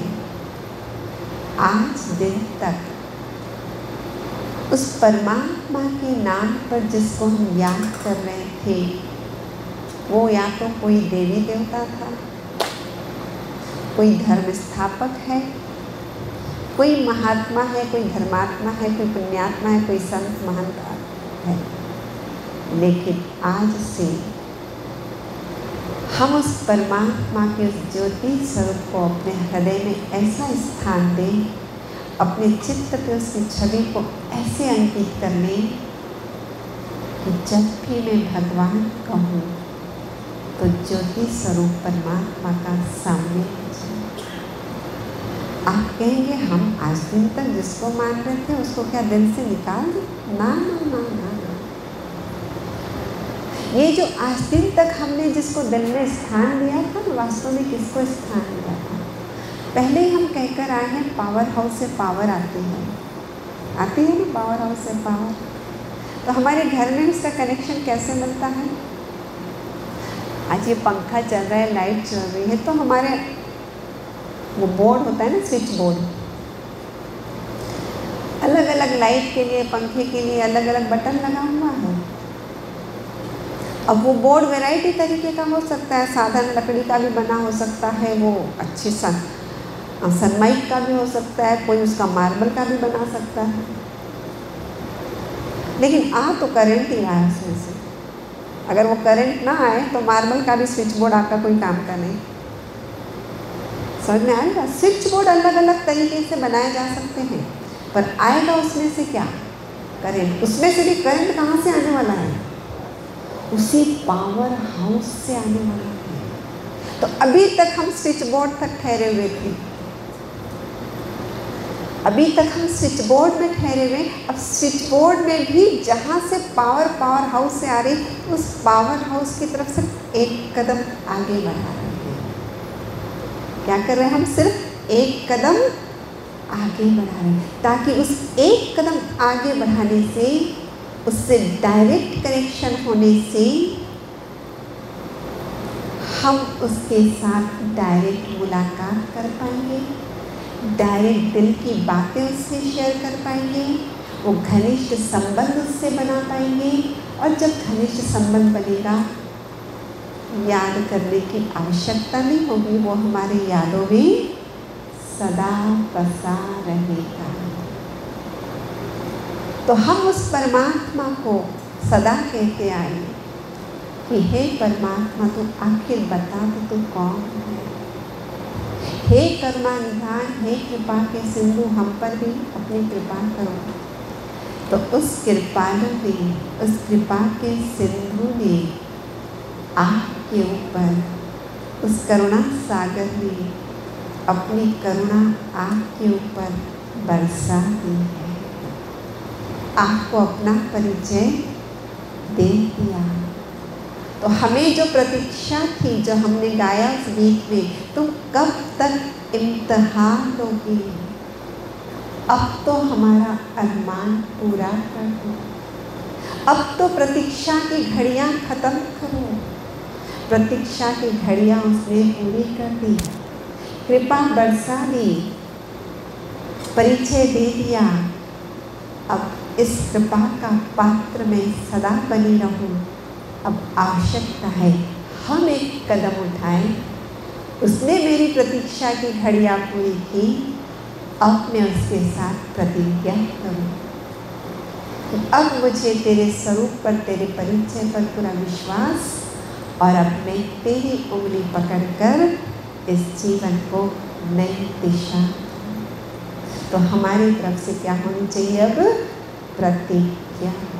आज दिन तक उस परमात्मा के नाम पर जिसको हम याद कर रहे थे, वो या तो कोई देवी देवता था, कोई धर्म स्थापक है, कोई महात्मा है, कोई धर्मात्मा है, कोई पुण्यात्मा है, कोई संत महंत है। लेकिन आज से हम उस परमात्मा के उस ज्योति स्वरूप को अपने हृदय में ऐसा स्थान दें, अपने चित्त पे उसकी छवि को ऐसे अंकित कर लें कि जब भी मैं भगवान कहूँ तो ज्योति स्वरूप परमात्मा का सामने आप कहेंगे हम आज दिन तक जिसको मान रहे थे उसको क्या दिल से निकाल दें? ना ना ना ना ना। ये जो आज दिन तक हमने जिसको दिल में स्थान दिया था, वास्तव में किसको स्थान दिया था? पहले ही हम कहकर आए हैं पावर हाउस से पावर आती है ना, पावर हाउस से पावर। तो हमारे घर में इसका कनेक्शन कैसे मिलता है? आज ये पंखा चल रहा है, लाइट चल रही है, तो हमारे वो बोर्ड होता है ना, स्विच बोर्ड, अलग अलग लाइट के लिए, पंखे के लिए अलग अलग बटन लगा हुआ है। अब वो बोर्ड वैरायटी तरीके का हो सकता है, साधारण लकड़ी का भी बना हो सकता है, वो अच्छी सनमाइक का भी हो सकता है, कोई उसका मार्बल का भी बना सकता है। लेकिन आ तो करंट ही रहा है उसमें से। अगर वो करंट ना आए तो मार्बल का भी स्विच बोर्ड आपका कोई काम का नहीं। समझ में आएगा? स्विच बोर्ड अलग अलग तरीके से बनाए जा सकते हैं, पर आएगा उसमें से क्या? करंट। उसमें से भी करंट कहाँ से आने वाला है? उसी पावर हाउस से आने वाला है। तो अभी तक हम स्विच बोर्ड तक ठहरे हुए थे, अभी तक हम स्विच बोर्ड में ठहरे हुए। अब स्विच बोर्ड में भी जहाँ से पावर हाउस से आ रही, उस पावर हाउस की तरफ से एक कदम आगे बढ़ा रहे हैं। क्या कर रहे हैं हम? सिर्फ एक कदम आगे बढ़ा रहे हैं, ताकि उस एक कदम आगे बढ़ाने से, उससे डायरेक्ट कनेक्शन होने से हम उसके साथ डायरेक्ट मुलाकात कर पाएंगे, डायरेक्ट दिल की बातें उससे शेयर कर पाएंगे, वो घनिष्ठ संबंध उससे बना पाएंगे। और जब घनिष्ठ संबंध बनेगा, याद करने की आवश्यकता नहीं होगी, वो हमारे यादों में सदा बसा रहेगा। तो हम उस परमात्मा को सदा कहते आए कि हे परमात्मा, तू आखिर बता तो तू कौन है। हे करुणा निधान, हे कृपा के सिंधु, हम पर भी अपनी कृपा करो। तो उस कृपालु ने, उस कृपा के सिंधु ने आपके ऊपर, उस करुणा सागर ने अपनी करुणा आपके ऊपर बरसा दी है, आपको अपना परिचय दे दिया। तो हमें जो प्रतीक्षा थी, जो हमने गाया उस गीत में, तुम कब तक इम्तिहान लोगी, अब तो हमारा अरमान पूरा कर दो, अब तो प्रतीक्षा की घड़ियाँ खत्म करो। प्रतीक्षा की घड़ियाँ उसने पूरी कर दी, कृपा बरसा दी, परिचय दे दिया। अब इस कृपा का पात्र मैं सदा बनी रहूं। अब आवश्यकता है हम एक कदम उठाएं। उसने मेरी प्रतीक्षा की घड़ियाँ पूरी की, अब मैं उसके साथ प्रतिज्ञा करूं कि अब मुझे तेरे स्वरूप पर, तेरे परिचय पर पूरा विश्वास, और अब मैं तेरी उंगली पकड़कर इस जीवन को नई दिशा। तो हमारी तरफ से क्या होनी चाहिए अब? प्रतिज्ञा।